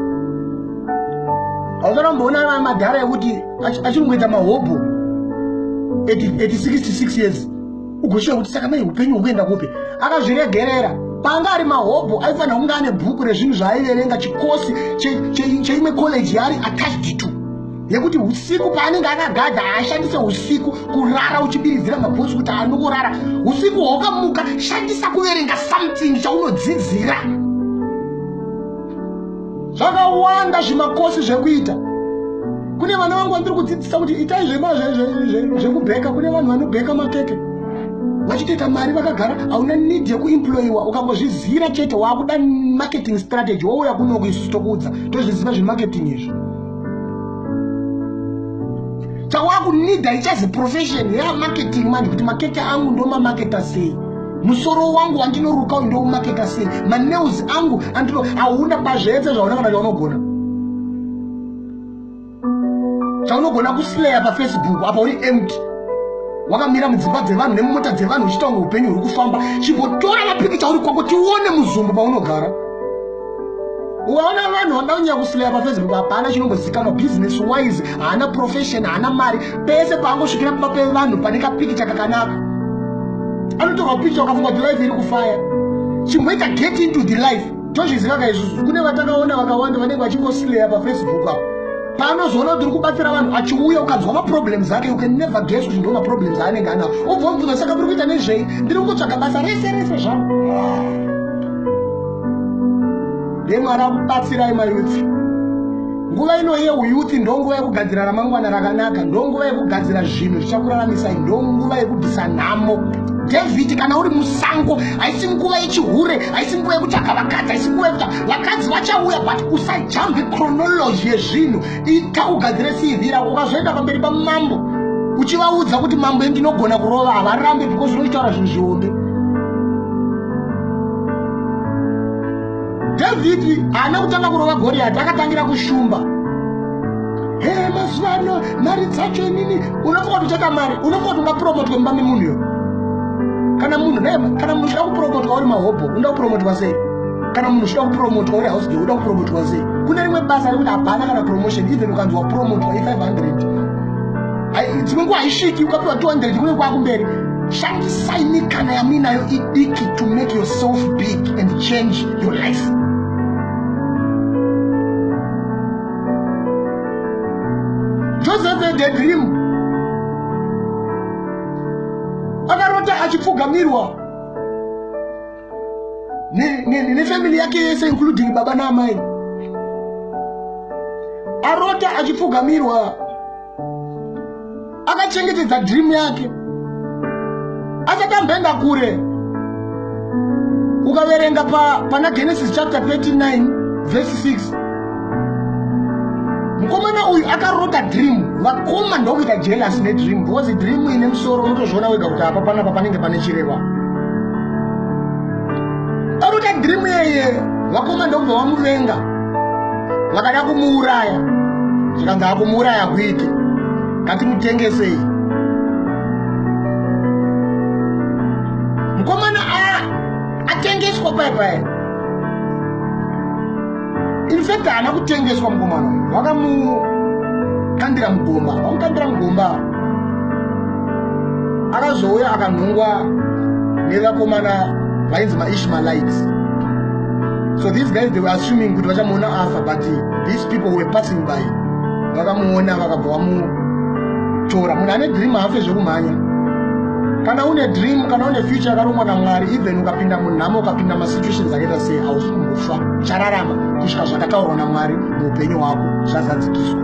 S1: Auzoramboona madhara ekuti achirikuita mahobho at 66 years. Ugoshiya kuti saka mai upenyu ukuenda kupi? Akazviregerera. Panga ari mahobho aifanira kunge ane bhuku rezvinhu zvaaiverenga, chikosi cheimwe college yaari attached to. Yekuti usiku paanenge akagadha ashandise usiku kurara uchibiridzira mabhotsi kuti anokurara. Usiku hwakamuka shandisa kuverenga something chaunodzidzira. Zvakawanda zvimakosi zvekuita. Kune vana vangu vandiri kudzidzisa kuti itai zvekubheka. Kune vanhu vanobheka makeke vachitoita mari vakagara, hauna need yekuemployiwa. Ukangozvizira chete wakuda marketing strategy, wouya kuno kuisu tokuudza tozviziva zvemarketing izvi. Chawakunidha ichazi profession yamarketing manje, kuti makeke angu ndomamaketa sei, musoro wangu wandinoruka uyu ndoumaketa sei, manews angu andino hauna pazvese zvauna kana chaunogona. Chaunogona kuslaya paFacebook apa uri empty. Wakamira mudzimba dzevanhu nemumota dzevanhu uchitaura upenyu huri kufamba. Chimbotora mapikicha uri kwako tione muzumbu paunogara. Uwaona vanhu vandaunya kuslaya paFacebook hapana chinombozikanwa business wise, haana profession, haana mari. Pese paangosvikira pamba pevanhu pane kapikicha kakanaka, anotorwa picha wakafunga kuti life iri kufaya. Chimboita get into the life. Tozviziva kaizvozvo. Kune vatakaona vakawanda vanenge vachingoslaya paFacebook apo. Paanozoona kuti uri kubatsira vanhu, achiuya ukanzwa maproblems ake, you can never guess kuti ndo maproblems aanenge anawo. Obva mubvunza saka muri kuita nezvei? Ndiri kungotsvaga basa rese zvangu. Mwari akubatsirai mayuthi. Nguva ino yeuyuthi ndo nguva yekugadzira ramangwana rakanaka, ndo nguva yekugadzira zvinhu zvichakuraramisai, ndo nguva yekubvisa nhamo. David kana uri musango, haisi nguva yechihure, haisi nguva yekutsvaga vakadzi, haisi nguva yekuti vakadzi vachauya, but usajambe chronology yezvinhu. Ita ugadzire CV rako, ukazoenda pamberi pamambo uchivaudza kuti mambo ndinogona kurova, havarambe because unotaura zvinhu zvihombe. David haana kutanga kurova Goliath, akatangira kushumba. Mazuva ano mari dzacho nini? Unofunga kuti uchata mari, unofunga kuti ungapromotwe mumba memunhuyo. Kana munhu uchida kupromotwa uri mahobho, unoda kupromotwa sei? Kana munhu uchida kupromotwa uri house girl, unoda kupromotwa sei? Kune rimwe basa rekuti hapana kana promotion, even ukanzwa promotwa i500. Dzimwe nguva haisviki, ukapiwa 200 kune kwakumberi. Shandisai mikana yamuinayo idiki to make yourself big and change your life. Joseph had a dream. Akarota achipfugamirwa nefamily yake yese including baba na amai. Arota achipfugamirwa, akachengetedza dream yake. Achatambenga kure. Ukaverenga pana Genesis chapter 39 verse 6. Mukomana uyu akarota dream, vakoma ndokuita jealous nedream, because dream ine musoro unotozviona wega kuti apa panapa panenge pane chireva. Arota dream yeye, vakoma ndobva vamuvenga, vakada kumuuraya. Zvikanzi akumuuraya kuite, ngatimutengesei. Mukomana atengeswa paya. In Instead ana kutengeswa mukomana vakamukandira mugomba, vamukandira mugomba akazouya akanhungwa nevakomana vainzi maIshmaelites. So these guys, they were assuming kuti vachamuona afa, but these people were passing by. Vakamuona vakabva vamutora. Munhu ane dream haafe zvekumhanya. Kana une dream, kana une future yakarongwa naMwari, even ukapinda munhamo, ukapinda masituations akaita sei, hausi kumbofa, chararama kusvika zvakataurwa naMwari muupenyu hwako zvazadzikiswa.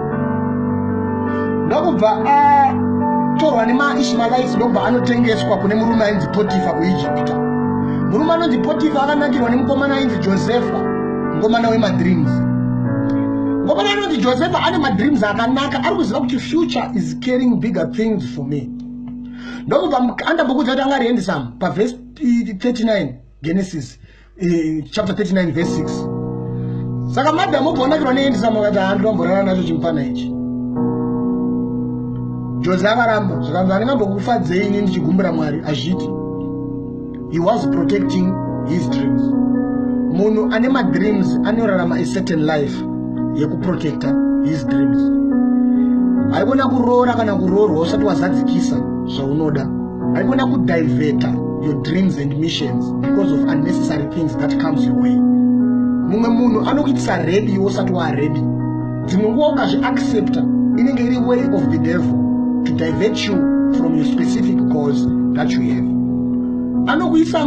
S1: Ndokubva atorwa nemaIshmaelites, ndokubva anotengeswa kune murume ainzi Potifa kuIjipita. Murume anonzi Potifa akanakirwa nemukomana ainzi Josefa, mukomana wemadreams. Mukomana anonzi Josefa ane madreams akanaka, ari kuziva kuti future is carrying bigger things for me. Ndokubva andambokudza kuti angariendesa paverse 39 Genesis chapter 39 verse 6. Saka madhamu obonakirwa neendesa akati andomborara nacho chimufana ichi. Jose akaramba zvakanzi andingambokufadzei ini ndichigumbura Mwari azviti. He was protecting his dreams. Munhu ane madreams anorarama a certain life yekuprotecta his dreams. Haikona kuroora kana kuroorwa usati wazadzikisa zvaunoda. Haikona kudiveta your dreams and missions because of unnecessary things that comes your way. Mumwe munhu anokuitisa ready iwe usati waready. Dzimwe nguva ukazviaccepta inenge iri way of the devil to divert you from your specific goals that you have. Anokuisa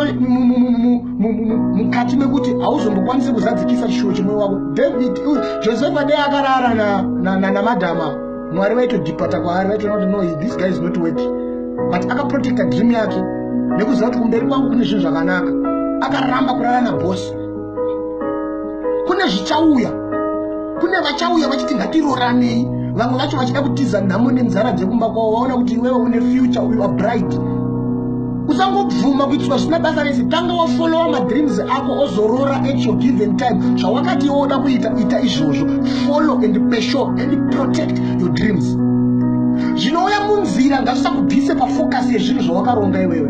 S1: mukati mekuti hauzombokwanisi kuzadzikisa chishuwo chimwe wako. Josefa dai akarara namadhama, Mwari vaitodhipata kwaari, vaitoona kuti no, this guy is not worthy. But akaprotecta dream yake nekuziva kuti kumberi kwangu kune zvinhu zvakanaka. Akaramba kurara nabosi. Kune zvichauya, kune vachauya vachiti ngatiroranei, vamwe vacho vachida kutiza nhamo nenzara dzekumba kwavo, vaona kuti iwewe une future, you are bright. Usangobvuma kuitwa zvisina basa rese. Tanga wafollowa madreams ako ozorora at your given time. Zvawakati woda kuita ita izvozvo. Follow and pursue and protect your dreams. Zvinouya munzira ngazvisakubvise pafocus yezvinhu zvawakaronga iwewe.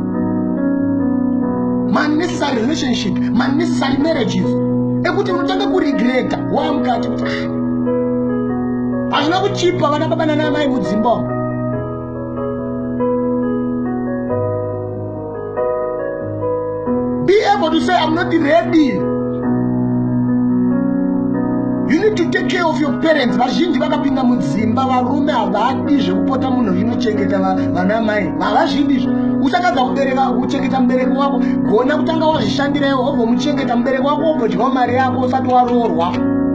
S1: Unnecessary relationship, unnecessary marriages. Ekuti unotanga kuregreta wamukati kuti hazvina kuchipa vana baba nana mai mudzimba. Be able to say, I'm not ready. You need to take care of your parents. Vazhinji vakapinda mudzimba, varume havadi zvekupota munhu zvinochengeta vana mai. Havazvidi. Usakadza kuchengeta mubereki wako, gona kutanga wazvishandira iwe, wogomuchengeta mubereki wako, wogodyawo mari yako usati waroorwa.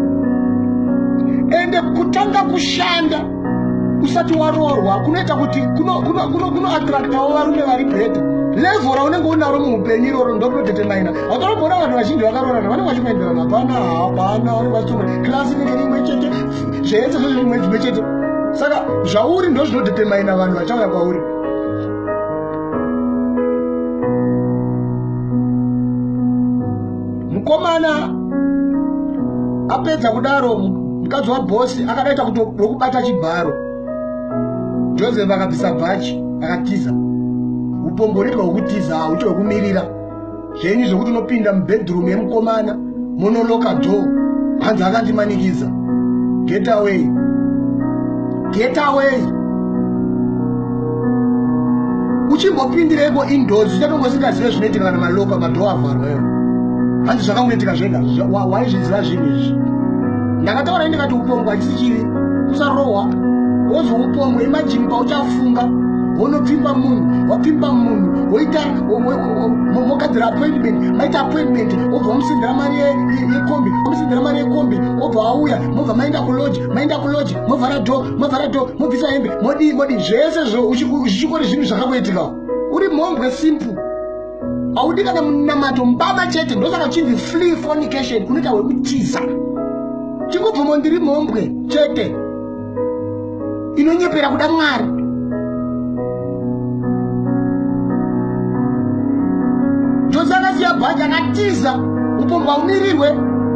S1: Ende kutanga kushanda usati waroorwa kunoita kuti kuno attractawo varume vari bhedha. Level raunenge unaro muupenyu iroro ndokunodetermina. Hautombona vanhu vazhinji vakarorana vanenge vachimhenderana. Hapana vari vatsonga klasi inenge imwe chete, zvese zvimwe chete. Saka zvauri ndo zvinodetermina vanhu vachauya kwauri. Mukomana apedza kudaro, mukadzi wabhosi akadaita kuti wokubata chibharo. Joseph akabvisa bhachi akatiza. Upomboriwa hwekutiza hauti hwekumirira. Zvenyu zvokuti unopinda mubedroom yemukomana monoloka door, hanzi akandimanikiza. Get away. Get away. Uchimbopindireko indoors uchatombosikazive zvinoitika kana maloka madoo avharweyo. Hanzi zvakangoitika zvega. Waizviziva zvinhu izvi. Ndakataura ndikati upombwe hachisi chivi. Usarohwa. Wozwa upombwe imagine pauchafunga. Wonopimba munhu, wapimba munhu, woita mokadzira appointment, maita appointment, obva musindira mari yekombi, musindira mari yekombi, obva auya, mobva maenda kulodge, movhara door, mobvisa hembe, modi zvese zvo uchichikori zvinhu zvakakuitika. Uri mhombwe simple. Audi kana munamato mbaba chete, ndosaka chinzi flee fornication, kunoita hwekutiza. Chingobvuma ndiri mhombwe chete. Inonyepera kuda Mwari. Jose akasiya bhaji akatiza, upombwe haumirirwe.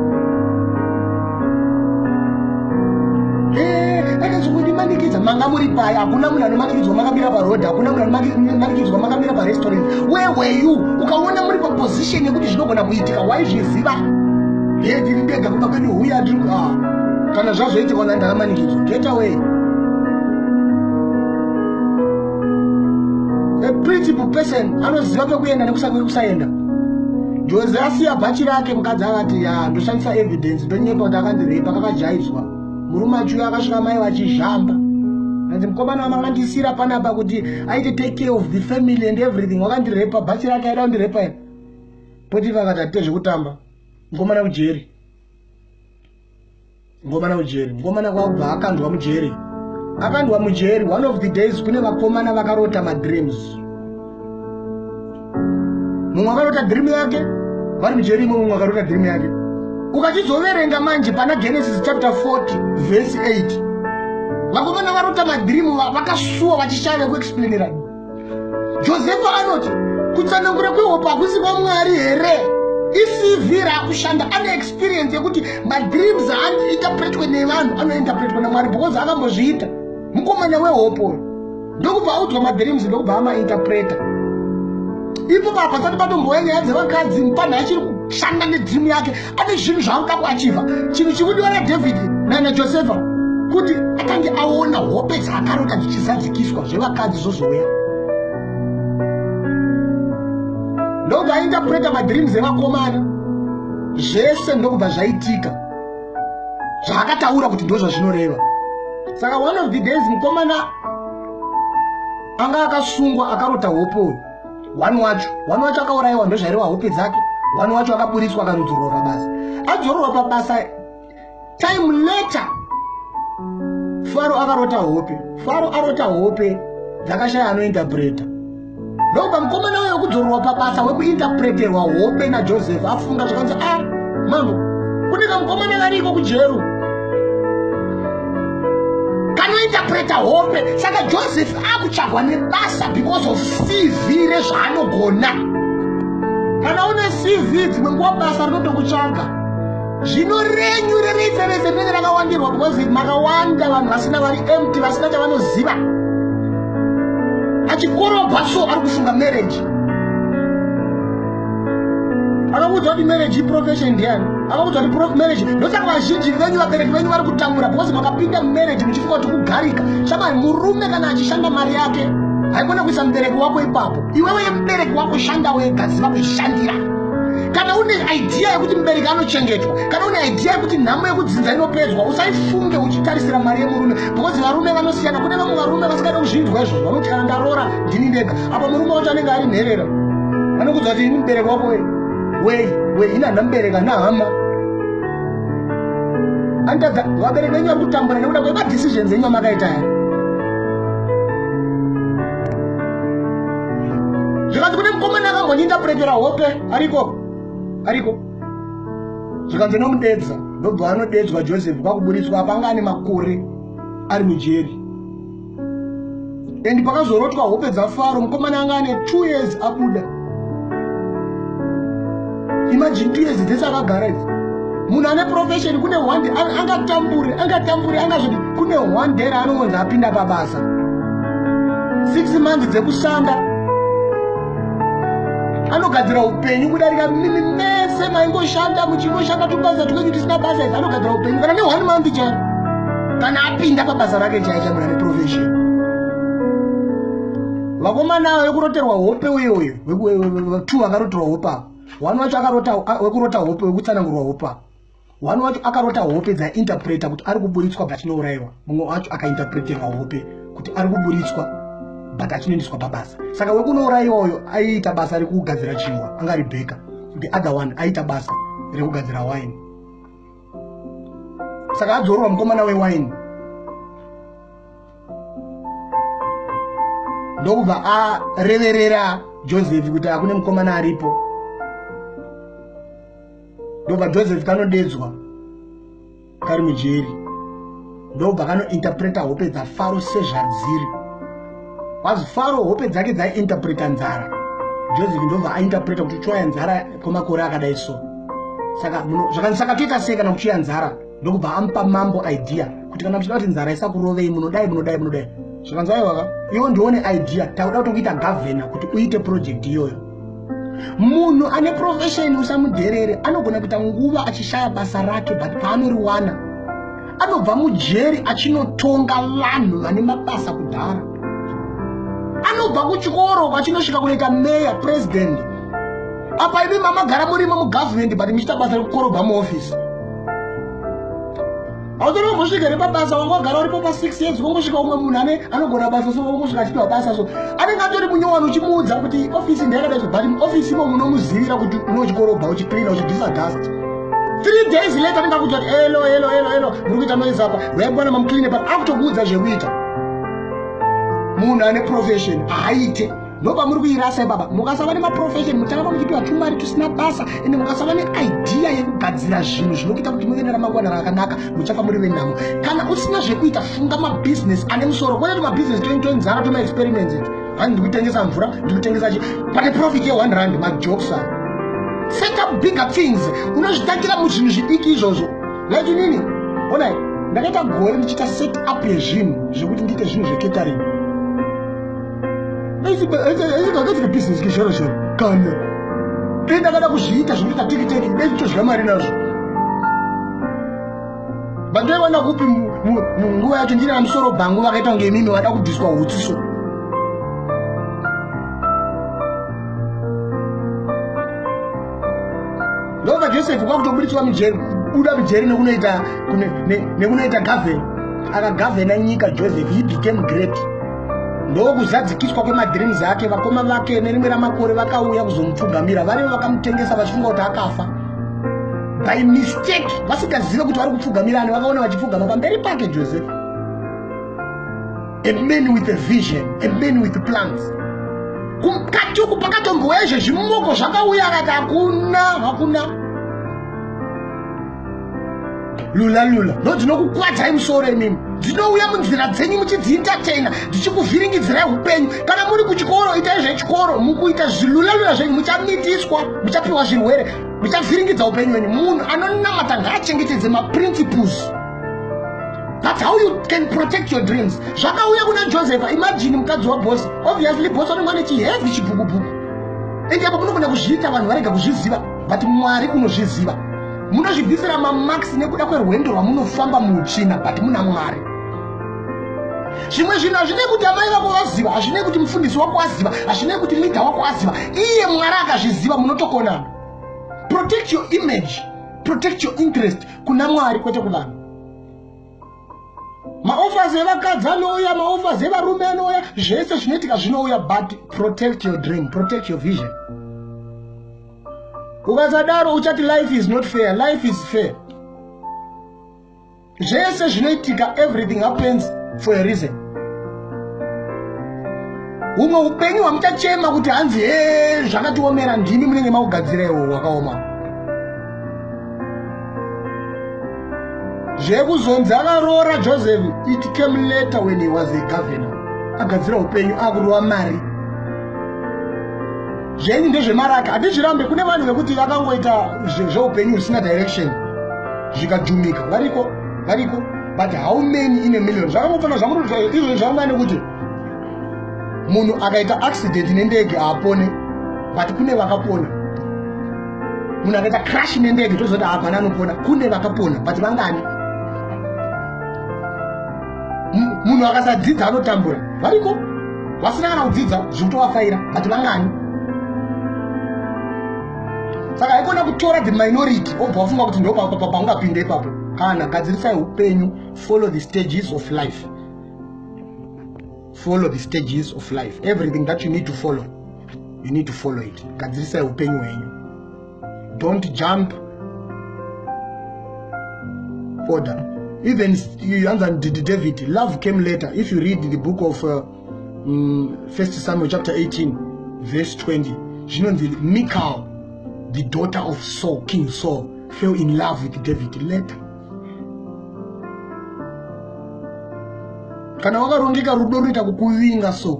S1: Akazongondimanikidza, manga muri paya, hakuna munhu anomanikidzwa makamira parodhi, hakuna munhu anomanikidzwa makamira parestaurant. Where were you? Ukaona muri paposition yekuti zvinogona kuitika, waizviziva. ndege ndiri ndega kuba kwedu huya ndiri kana zvazoitika ona ndakamanikidzwa get away. A principal person anoziva pekuenda nekusaenda. Jose asiya bhachi rake, mukadzi akati ya ndoshandisa evidence penyepa kuti akandirepa kakajaizwa. Murume acho akasvika mai vachizhamba. Andi mukomana wamangandisira panapa kuti aite take care of the family and everything. Wakandirepa bhachi rake aida kundirepa ere. Potifa akati atite zvekutamba. Mukomana kujeri. Mukomana kujeri. Mukomana kwakubva akandwa mujeri. Akandwa mujeri. One of the days kune vakomana vakarota madreams. Mumwe akarota dream yake, vari mujeri mumwe akarota dream yake. Ukachizoverenga manje pana Genesis chapter 40 verse 8. Vakomana varota madream vakasuwa vachishaya kuexplainera. Joseph anoti kutsanangura kwehope hakusi kwaMwari here. ICV rakushanda ane experience yekuti madreams anointerpretwe nevanhu anointerpretwa naMwari because akambozviita. Mukomana wehope ndokubva audzwa madreams ndokubva amainterpreta. Ipo pasati patomboya nyaya dzevakadzi pana achiri kushanda nedream yake ane zvinhu zvaanoda kuachiva. Chinhu chikudiwa naDavid naJosefa kuti akange aona hope dzakarota dzichizadzikiswa zvevakadzi zvozouya. Ndokubva ainterpreta madreams evakomana zvese ndokubva zvaitika zvaakataura kuti ndo zvazvinoreva. Saka one of the days mukomana anga akasungwa akarota hope uyu. Wani wacho akaurayiwa ndozvaireva hope dzake. Wani wacho akaburitswa akarudzurwa pabasa. Adzororwa pabasa time later Faro akarota hope. Faro arota hope dzakashaya anointerpreta. Ndokubva mukomana uyo kudzororwa pabasa wekuinterpreterwa hope naJoseph afunga zvakanzi mambo kune kamukomana kariko kujeru kanointerpreta hope. Saka Joseph akutsvagwa nebasa because of CV rezvaanogona. Kana une CV dzimwe nguva basa rinotokutsvaga. Zvino renyu rereferense rinenge rakawandirwa because makawanda vanhu vasina vari empty vasina chavanoziva. Achikorobha so ari kufunga marriage. Akakuudza kuti marriage iprofession ndiani? Akakuudza kuti marriage ndosaka vazhinji venyu vabereki venyu vari kutambura because makapinda mumarriage muchifunga kuti kugarika. Shamari murume kana achishanda mari yake haikona kuisa mubereki wako ipapo. Iwewe mubereki wako shanda wega, ziva kuishandira. Kana une idea yekuti mubereki anochengetwa, kana une idea yekuti nhamo yekudzinza inopedzwa, usaifunge uchitarisira mari yemurume because varume vanosiyana. Kune vamwe varume vasikada kuzvinzwa izvozvo vanoti kana ndarora ndini ndega. Apa murume wacho anenge ari nherera. Anokuudza kuti ini mubereki wako we ina nambereka nahama. Andadza vabereki venyu vari kutambura nekuda kwemadecisions enyu amakaita aya. Zvikanzi kune mukomana akangonyiinterpretera hope ariko zvikanzi nomudedza ndobva anodedzwa Joseph kwakuburitswa apanga ane makore ari mujeri. And pakazorotwa hope dzaFaro mukomana anga ane 2 years abuda. Imagine 2 years dzese akagara idzi. Munhu ane profession kune one day angatambure angazoti kune one day raanongonzi apinda pabasa 6 months dzekusanda anogadzira upenyu kudarika mimi mese maingoshanda muchingoshanda tubasa tukenyu tisina basa idzi. Anogadzira upenyu kana ne 1 month chaipo kana apinda pabasa rake chaicha munhu ane profession. Vakomana vekuroterwa hope uyoyo 2 akaroterwa hope apo. One wacho wekurota hope wekutsanangurwa hope. One wacho akarota hope dzainterpreta kuti ari kuburitswa but achinourayiwa. Mumwe wacho akainterpreterwa hope kuti ari kuburitswa but achinoendeswa pabasa. Saka wekunourayiwa uyo aiita basa rekugadzira chingwa, anga Rebecca. The other one aiita basa rekugadzira wine. Saka adzororwa mukomana wewine. Ndokubva areverera Joseph kuti akune mukomana aripo. Ndobva Joseph kanodedzwa kari mujeri. Ndobva kanointerpreta hope dzaFaro sezvadziri. Pazi Faro hope dzake dzaiinterpreta nzara. Joseph ndobva ainterpreta kuti choya nzara kwemakore akadai so. Saka zvakanzi toita sei kana kuchiya nzara. Ndokubva amupa mambo idea kuti kana muchida kuti nzara isakurovei munodai. Zvakanzi aiwa iwo ndione idea takuda kutokuita governor kuti uite project iyoyo. munhu ane profession usamudherere anogona kuita nguva achishaya basa rake, but paanoriwana anobva mujeri achinotonga vanhu vane mabasa kudhara. Anobva kuchikoro kwachinosvika kunoita mayor, president. Apa imi mamagara murimo mugovernment but muchiita basa rekukorobha muoffice. Hautori kumbosvika nepabasa wangogara uripo pa6 years kungosvika umwe munhu anogona basa so wangosvika achitiwa basa so anenge atori munyowani uchimuudza kuti office ndeyakadai but office imo munomuzivira kuti unochikorobha uchicleana uchibvisa dust. 3 days later anenge akuti hello muri kuita noise apa waibwana mamukline but akutokuudza zvekuita. Munhu ane profession aite ndoba muri kuirasa baba. Mukasava nemaprofession mutanga muchipiwa tumari tusina basa ende mukasava neidea yekugadzira zvinhu zvinokuita kuti muve neramangwana rakanaka muchafa muri venhamo. Kana usina zvekuita funga mabusiness ane musoro. Kwete mabusiness 2020 zara toma experiments it. Hani ndikutengesa mvura, ndikutengesa chi pane profit ye1 rand majokes are. Set up bigger things. Unozvitakira muzvinhu zvidiki izvozvo. Like nini? Ona ndakaita gore ndichita set up yezvinhu zvekuti ndiite zvinhu zveketering. Ezikagadzira business kishoro kana ndakada kuzviita zvinoita tikiteki ndezvitozvira mari nazvo. Bandaiwana kupi munguva yacho ndina musoro bhangu vakaita kunge mimi vada kudhiswa hutsiso. Ndobva Joseph kwakutoburitswa mujeri, buda mujeri nekunoita gavheni. Akagavhena nyika Joseph, he became great. Ndokuzadzikiswa kwemadreams ake, vakoma vake nerimwe ramakore vakauya kuzomupfugamira, varivo vakamutengesa vachifunga kuti akafa. By mistake, vasingazive kuti vari kupfugamirani, vakaona vachipfugama pamberi pake Joseph. A man with a vision, a man with plans. Kumkati uku pakatongoezve zvimoko zvakauya akati hakuna. Lula ndodzinokukwadza musoro imimi. Dzinouya munzira dzenyu muchidzientertaina, dzichikuvhiringidzirai upenyu. Kana muri kuchikoro itai zvechikoro, mukuita zvilula zvenyu muchamitiswa, muchapiwa zvirwere, muchavhiringidza upenyu hwenyu. Munhu anonamata ngaachengetedze maprinciples. That's how you can protect your dreams. Zvakauya kuna Joseph, imagine mukadzi wabosi. Obviously bosi anenge ane chiheavy chibhukubuku. Ende apo munogona kuzviita vanhu varega kuzviziva, but Mwari unozviziva. Munozvibvisira mamarks nekuda kwerwendo rwamunofamba muchina, but muna Mwari. Zvimwe zvinhu hazvinei kuti amai vako vaziva, hazvinei kuti mufundisi wako aziva, hazvinei kuti leader wako aziva. Iye Mwari akazviziva, munotokonana. Protect your image, protect your interest kuna Mwari kwete kuvanhu. Maoffers evakadzi anouya, maoffers evarume anouya, zvese zvinoitika zvinouya, but protect your dream, protect your vision. Ukasadaro uchati life is not fair, life is fair. Zvese zvinoitika, everything happens for a reason. Umwe upenyu hamuchachema kuti hanzi zvakatiomera ndimi munenge makugadzira iwo wakaoma. Zvekuzonzi akaroora Joseph, it came later when he was a governor. Agadzira upenyu akuruwa mari. Zvenyu ndezvemari ake. Hatizvirambe, kune vanhu vekuti vakangoita zveupenyu usina direction zvikajumika. Variko. But how many in a million? Zvakangofana zvamurodzwa izvo zvamane kuti munhu akaita accident nendege haapone, but kune vakapona. Munhu akaita crash nendege tozoti hapana anopona, kune vakapona, but vangani? Munhu akasadzidza anotambura. Variko vasina kana kudzidza zvikutovafaira, but vangani? Saka haikona kutora the minority obva wafunga kuti ndo paungapinde ipapo. Kana gadzirisai upenyu, follow the stages of life. Follow the stages of life. Everything that you need to follow, you need to follow it. Gadzirisai upenyu hwenyu. Don't jump order. Even you understand David, love came later. If you read the book of 1 Samuel chapter 18 verse 20, you know the Michal, the daughter of Saul, King Saul, fell in love with David later. Kana wakarongeka rudo ruita kukuvinga so.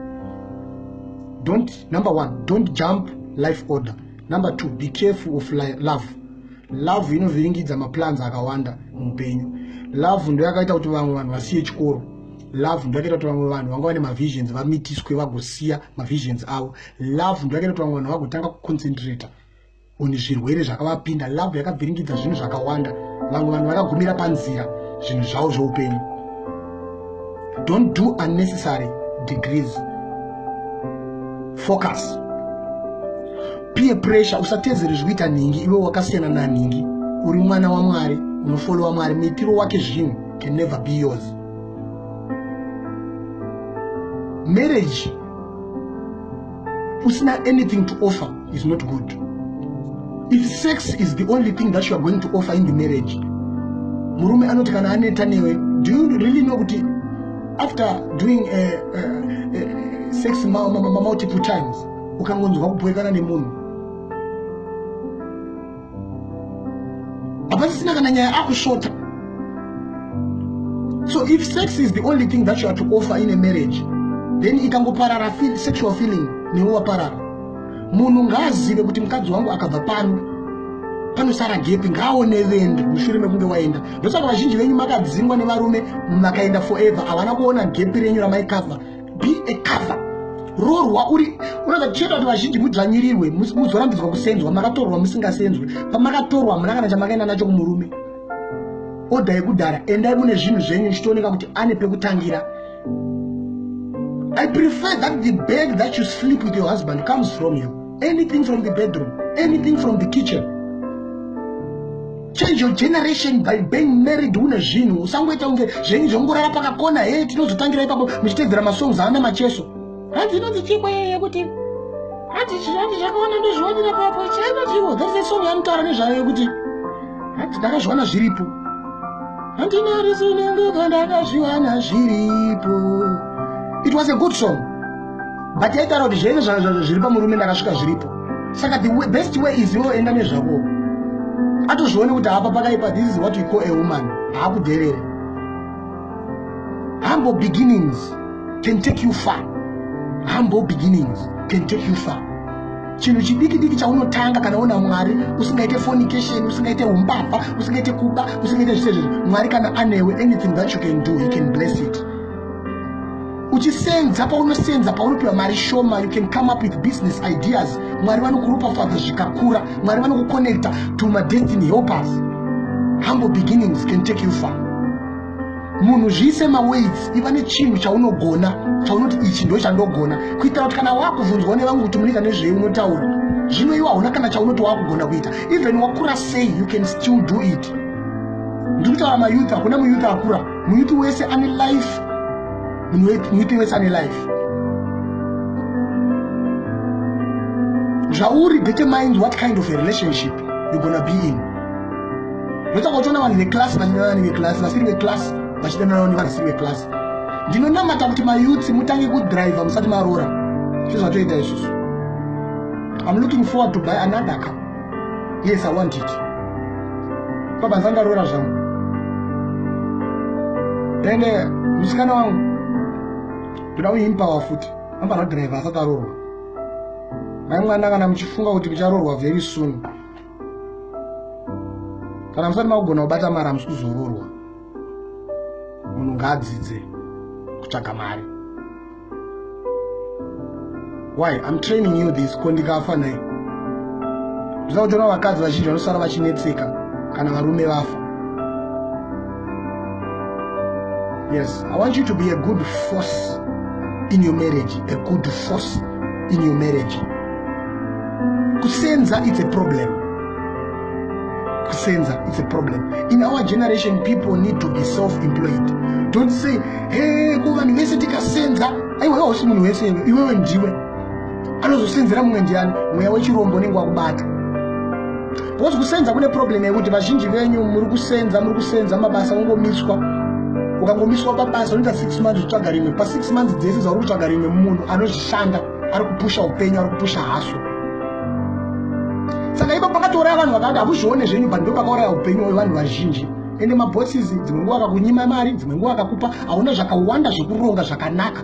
S1: Number 1, don't jump life order. Number 2, be careful of love. Love inovhiringidza maplans akawanda mupenyu. Love ndo yakaita kuti vamwe vanhu vasiye chikoro. love ndo yakaita kuti vamwe vanhu vanga vane mavisions vamitiswe vagosiya mavisions avo. Love ndo yakaita kuti vamwe vanhu vagotanga kuconcentrata on zvirwere zvakavapinda. Love yakavhiringidza zvinhu zvakawanda, vamwe vanhu vakagumira panzira zvinhu zvavo zveupenyu. Don't do unnecessary degrees. Focus. Peer pressure, usatedzere zvikuita nhingi iwe wakasiyana nanhingi. Uri mwana waMwari, unofollowa Mwari, muitiro wake zvinhu can never be yours. Marriage usina anything to offer is not good. If sex is the only thing that you are going to offer in the marriage, murume anoti kana aneta newe, do you really know kuti after doing sex multiple times ukangonzwa kupwekana nemunhu apasisina kana nyaya akushota? So if sex is the only thing that you are to offer in a marriage, then ikangoparara sexual feeling newaparara. Munhu ngaazive kuti mukadzi wangu akabva panosara gepi, ngaaone vende mushure mekunge waenda. Ndosaka vazhinji venyu makadzingwa nevarume makaenda forever, havana kuona gepi renyu ramaikavha. Be a cover. Rorwa uri unoda kucheta kuti vazhinji mudzvanyirirwe, muzorambidzwa kusenzwa, makatorwa musingasenzwe. Pamakatorwa muna kana chamakaenda nacho kumurume. Oda yekudhara, endai mune zvinhu zvenyu zvichitooneka kuti ane pekutangira. I prefer that the bed that you sleep with your husband comes from you. Anything from the bedroom, anything from the kitchen. Change your generation by being married una zvinhu. Usangoita unge zvenyu zvongorara pakakona, hey tinozotangira ipapo muchitedzera masongs haana macheso. Hanzi inonzi chikwa yekuti hanzi zvakaona ndozviwanira papo chainotiwo. That is a song yanotaura nezvayo yekuti hanzi ndakazviwana zviripo. Handinarisinenguka ndakazviwana zviripo. It was a good song, but yaitaura kuti zvese zviri pamurume ndakasvika zviripo. Saka the best way is iwe enda nezvako, atozvione kuti hapa pakaipa. This is what we call a woman. Haakudherere. Humble beginnings can take you far. Humble beginnings can take you far. Chinhu chidiki diki chaunotanga kana una Mwari, usingaite fornication, usingaite umbavha, usingaite kuba, usingaite zvese izvi. Mwari kana anewe, anything that you can do, he can bless it. Uchisenza paunosenza paunopiwa mari shoma, you can come up with business ideas. Mwari vanokurupa fadha zvikakura. Mwari vanokukonnecta to my destiny helpers. Humble beginnings can take you far. Munhu zviise maweights, iva nechinhu chaunogona, chaunoti ichi ndo chandogona, kuitira kuti kana wakubvunzwa nevamwe kuti munoita nezvei unotaura. Zvino iwe hauna kana chaunoti wakugona kuita. Even wakura sei, you can still do it. Ndikutaura mayouth, hakuna muyouth akura. Muyouth wese ane life. Muyouth wese ane life. Zvauri determines what kind of a relationship you're gonna be in. Ndotakuona vanhu veclass vanhu veclass vasiri veclass vachitenda navo nevasiri veclass. Ndinonamata kuti mayouth mutange kudrive musati marora. Zvatoita izvozvo. I'm looking forward to buy another car. Yes, I want it. Baba ndangarora zvangu. Ende musikana wangu ndoda kuimpower futi. Amba na driver asati arorwa. Mwana kana muchifunga kuti mucharorwa very soon. Kana musati makugona kubata mari hamusikuzororwa. Munhu ngaadzidze kutsvaga mari. Why? I'm training you this kondikafa naye. Ndinoda kutoona vakadzi vazhinji vanosara vachinetseka kana varume vafa. Yes, I want you to be a good force in your marriage. A good force in your marriage. Kusenza, it's a problem. Kusenza, it's a problem. In our generation, people need to be self-employed. Don't say, hey, kuva niwese tikasenza. Aiwa, hausi munhu wese, iwewe ndiwe. Anozosenzera mumwe ndiani, mweya wechirombo nengu wakubata. Because kusenza kune problem yekuti vazhinji venyu muri kusenza mabasa ungomiswa. Ukangomiswa pabasa unoita 6 months utsvaga rimwe. Pa 6 months dzese zauri kutsvaga rimwe munhu anozvishanda, ari kupusha upenyu, ari kupusha haso. Saka ipo pakatoraya vanhu vakati hakuzvione zvenyu pa ndo pakauraya upenyu hwevanhu vazhinji. Ende mabosses dzimwe nguva akakunyima mari, dzimwe nguva akakupa, hauna zvakawanda zvekuronga zvakanaka.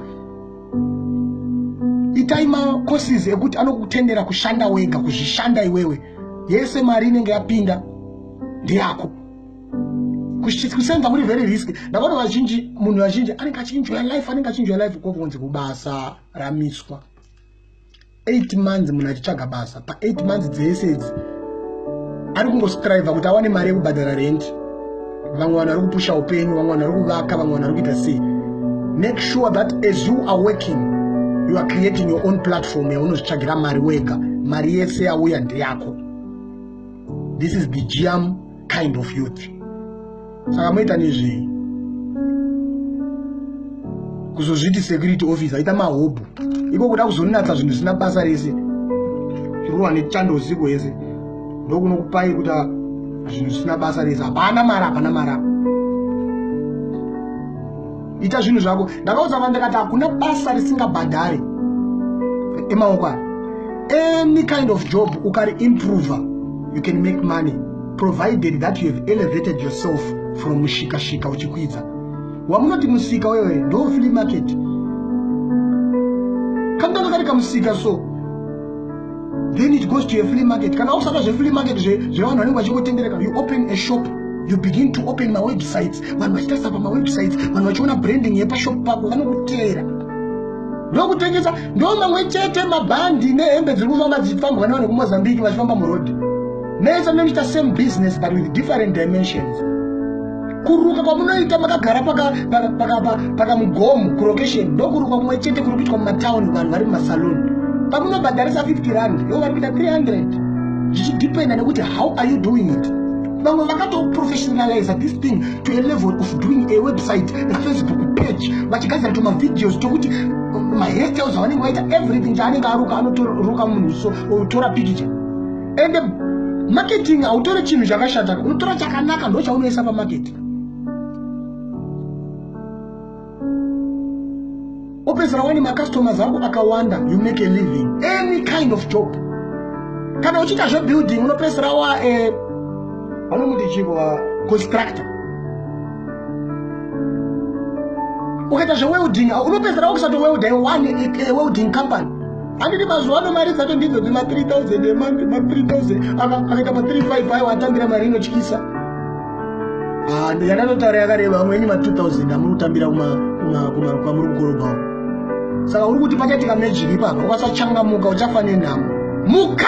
S1: Itai macourses ekuti anokutendera kushanda wega, kuzvishanda iwewe. Yese mari inenge yapinda ndeyako. kusenza muri very risky. Ndabona vazhinji munhu vazhinji anenge achinjoya life kobvunzi kubasa ramiswa 8 months munhu achitsvaga basa pa 8 months dzese idzi ari kungostrive kuti awane mari yekubhadhara rent. Vamwe vanhu vari kupusha upenyu, vamwe vanhu vari kuvaka, vamwe vanhu vari kuita sei. Make sure that as you are working, you are creating your own platform yaunozvitsvagira mari wega. Mari yese yauya ndeyako. This is the GM kind of youth. Saka moita nezvei kuzozviti security officer ita mahobhu iko kuda kuzonatsa zvinhu zvisina basa rese zviruwa nechandoziko yese ndokunokupai kuti zvinhu zvisina basa rese hapana mara ita zvinhu zvako. Ndakaudza vanhu ndakati hakuna basa risingabhadhari emaoko any kind of job ukari improver you can make money provided that you have elevated yourself from mushika uchikwidza. Wamunoti musika wewe ndo flea market kanda kari kamusika so then it goes to a flea market. Kana usaka zve flea market zve vanhu vanenge vachikotendereka, you open a shop, you begin to open my websites. Vanhu vachitasa pa my websites, vanhu vachiona branding yepa shop pako vanokutera. Ndokutengesa ndo mamwe chete mabhandi nehembe dziri kufamba dzichifamba vanhu kumozambiki vachifamba muroad. Neza noita same business but with different dimensions. Kuruka kwamunoita makagara paka mugomo kulocation ndokuruka kumwe chete kuri kuitwa mumatown vanhu vari mumasalon. Pamunobhadharisa 50 rand iwo vari kuita 300 zvichidependa nekuti how are you doing it. Vamwe vakatoprofessionalize this thing to a level of doing a website, a Facebook page, vachigadzira tumavideos tokuti mahairstyles avanenge vaita everything chaanenge aruka anotoruka munhu so otora picture. And marketing hautore chinhu chakashata, unotora chakanaka ndo chaunoisa pamarket. Opesera wani macustomers ako akawanda, you make a living any kind of job. Kana uchita zve building unopesera wa vanomuti chivo constructor. Ukaita zve welding unopesera ukusati welder one welding company. Anditi mazuva ano mari dzato ndidzo dzima 3000 a month, ma 3000 akaita ma 35 ayo atambira mari inotyisa. Ndikatotaura yakareba amweni ma 2000 amunotambira kwamuri kugorobha. Saka uri kuti pachaitika magic ipapa ukasachangamuka uchafa nenhamo. Muka!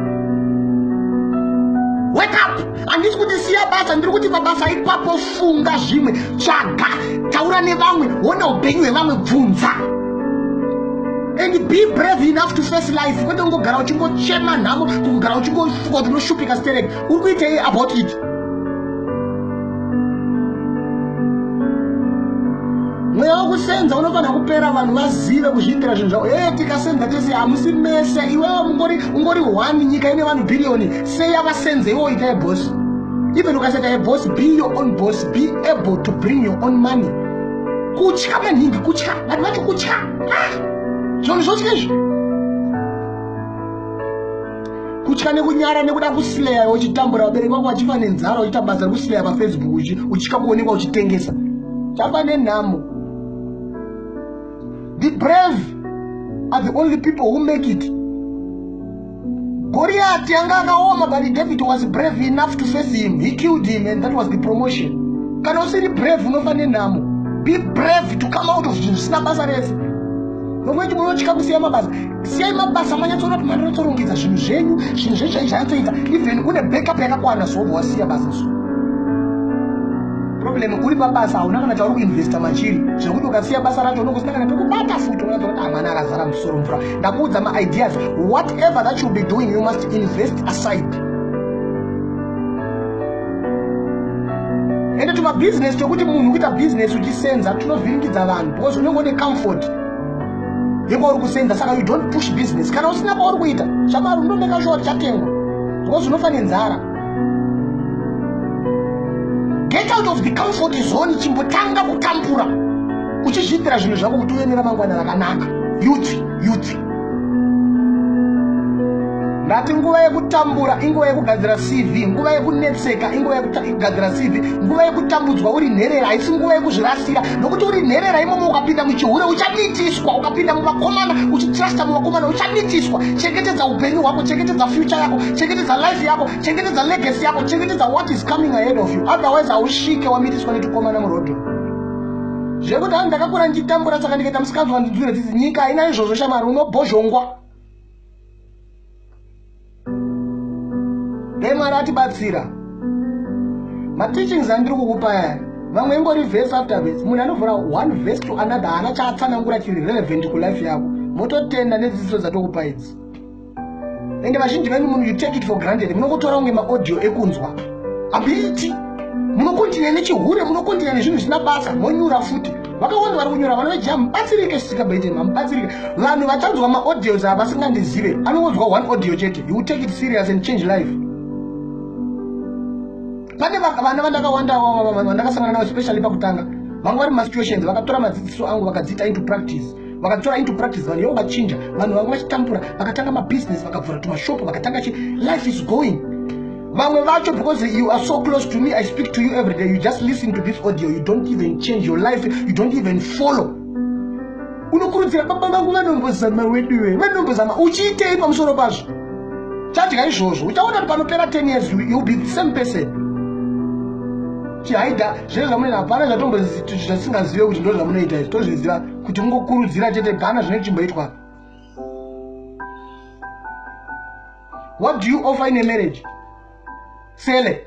S1: Wake up! Handisi kuti siya basa, ndiri kuti mabasa ipapo funga zvimwe, tsvaga, taura nevamwe, wona upenyu hwevamwe, bvunza. And be brave enough to face life. Kwete ungogara uchingochema nhamo, kugara uchingofuka kuti unoshupika stereki. Uri kuitei about it? Mweya wekusenza unofanira kupera vanhu vazive kuzviitira zvinhu zvavo. Tikasenza tese hamusi mese, iwewe ungori 1 nyika ine vanhu billion. Sei yavasenza iwewe ita boss. Even ukaseta a boss, be your own boss, be able to bring your own money. Kutya maningi, kutya, vanhu vacho kutya. Zvonhu zvotya izvi. Kutya nekunyara nekuda kusileya uchitambura vabereki vako vachifa nenzara uchiita basa rekusileya paFacebook uchitya kuonekwa uchitengesa. Chafa nenhamo. The brave are the only people who make it. Goliath yanga akaoma, but David was brave enough to face him. He killed him and that was the promotion. Kana usiri brave unofa nenhamo. Be brave to come out of zvinhu zvisina basa rese. Nomweti munotyika kusiya mabasa. Siyai mabasa manyatsoona kuti mandinotsorongedza zvinhu zvenyu, zvinhu zvezvaitoita. Even une backup yakakwana sobva wasiya basa so. Problem uri pabasa hauna kana chauri kuinvesta machiri zvekuti ukasiya basa racho unokusina kana pekubata futi unoona kuti mwana akazara musoro mvura. Ndakuudza ma-ideas, whatever that you'll be doing you must invest aside. Ende tuma business tokuti munhu kuita business uchisenza tunovhiringidza vanhu because unenge une comfort yeko uri kusenza, saka you don't push business. Kana usina pauri kuita zvakaro unomeka sure chatengwa because unofa nenzara. Get out of the comfort zone, chimbotanga kutambura uchizviitira zvinhu zvako kuti uve neramangwana rakanaka. Youth Ndati nguva yekutambura inguva yekugadzira CV, nguva yekunetseka inguva yekugadzira CV, nguva yekutambudzwa uri nherera haisi nguva yekuzvirasira. Nokuti uri nherera imomo ukapinda muchihure uchamitiswa, ukapinda muvakomana uchitrasta muvakomana uchamitiswa. Chengetedza upenyu hwako, chengetedza future yako, chengetedza life yako, chengetedza legacy yako, chengetedza what is coming ahead of you. Otherwise haushike wamitiswa netukomana murodhi. Zvekuti hangu ndakakura ndichitambura saka ndikaita musikazwa ndidzure dzidzi nyika haina izvozvo shamari unobhozhongwa. Mwari atibatsira. Mateachings andiri kukupa aya vamwe ingori verse after verse. Munhu anovhura one verse to another haana chaatsanangura chiri relevant kulife yako. Mototenda nedzidziso dzatokupa idzi. Ende vazhinji venyu munhu you take it for granted. Munokutora kunge maaudio ekunzwa. Ability. Munokontinha nechihure, munokontinha nezvinhu zvisina basa, monyura futi. Vakawanda vari kunyura vanoveja mubatsirike sisikabaite mubatsirike. Vanhu vachanzwa maaudios ava vasingandizive. Anongonzwa one audio chete. You will take it serious and change life. Pane vana vandakawanda vandakasangana navo especially pakutanga. Vanga vari masituations vakatora madzidziso angu vakadzita into practice. Vakatora into practice vanhu ivo vachinja. Vanhu vanga vachitambura vakatanga mabusiness vakavhura tumashopu vakatanga life is going. Vamwe vacho because you are so close to me, I speak to you every day. You just listen to this audio. You don't even change your life. You don't even follow. Unokurudzira baba vangu vanombozama weduwe. Vanombozama uchiitei pamusoro pazvo. Chadya izvozvo. Uchaona panopera 10 years you will be the same person. Chihaida zvese zvamunoita hapana zvatingazive kuti ndo zvamunoita izvi. Tozviziva kuti mungokurudzira chete gana zvine chimboitwa. What do you offer in a marriage? Sele.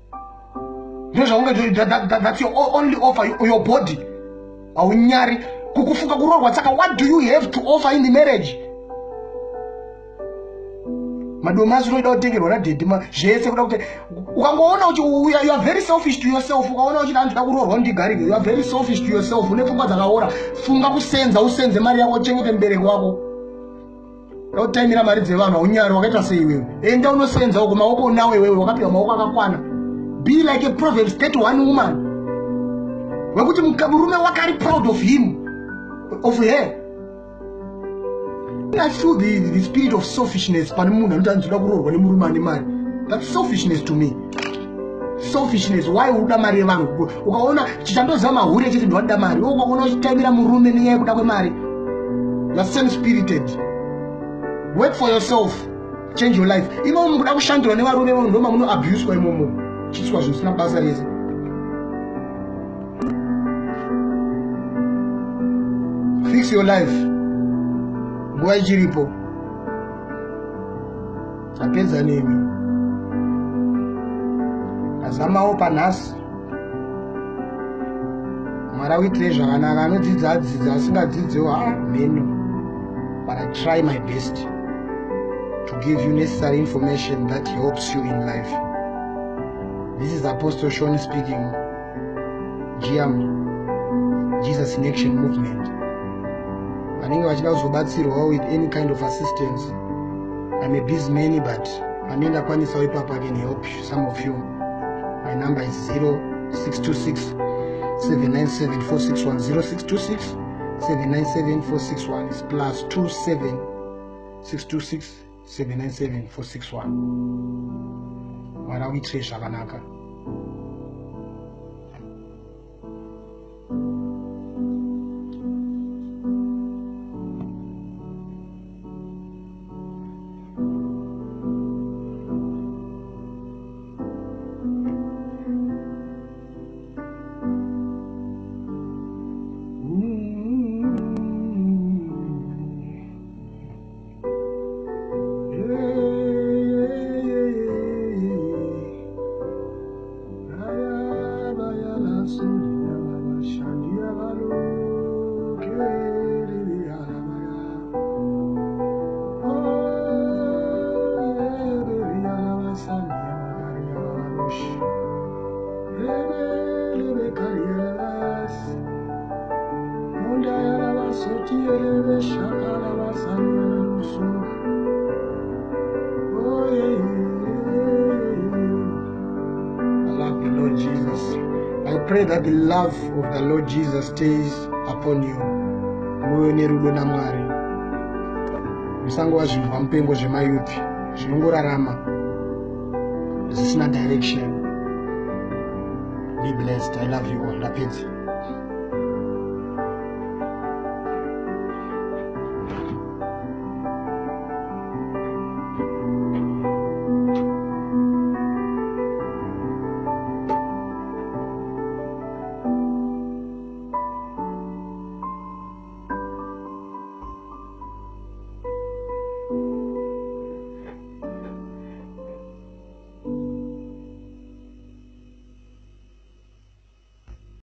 S1: That's your only offer, your body. Aunyari kukufuka kurorwa saka what do you have to offer in the marriage? Madomasi unoida kutengerwa nadhedhima zvese kuda kuti ukangoona kuti you are very selfish to yourself, ukaona kuti ndinoda kurorwa ndigarike, you are very selfish to yourself, une pfungwa dzakaora, funga kusenza, usenze mari yako, uchengete mubereki wako. Utaimira mari dzevanhu aunyari wakaita sei iwewe? Enda unosenza uko maoko nawe wewe wakapiwa maoko akakwana. Be like a Proverbs 31 woman. Wekuti murume wake ari proud of him, of her. I feel the spirit of selfishness pani munhu anoti anoda kurorwa nemurume ane mari. That's selfishness to me. Selfishness. Why uda mari yevanhu? Ukaona chichandoziva mahure chete ndoda mari, ukaona uchitaimira murume nenyaya yekuda kwemari. You are same spirited. Work for yourself. Change your life. Imo mukuda kushandura nevarume vanhu ndo mamuno abuse kwa imomo. Chiswa zvisina basa rese. Fix your life. Nguva ichiripo. Tapedza nemi. Azamawo panhasi. Mara uitire zvakanaka anodzidza adzidza asingadzidziwo menu. But I try my best to give you necessary information that helps you in life. This is Apostle Shona speaking. GM, Jesus in Action Movement. Vanenge vachida kuzobatsirwa with any kind of assistance. I'm a busy man, but anoenda kwanisawo ipapo I can help some of you. My number is 0626 797 461 0626 797 461 is +27 626 797 461. Mara uitire zvakanaka. Pray that the love of the Lord Jesus stays upon you. Muwe nerudo na Mwari. Musangova zvinhu pamupengo zvemayupi. zvinongorarama zvisina direction. Be blessed. I love you all. Ndapedza.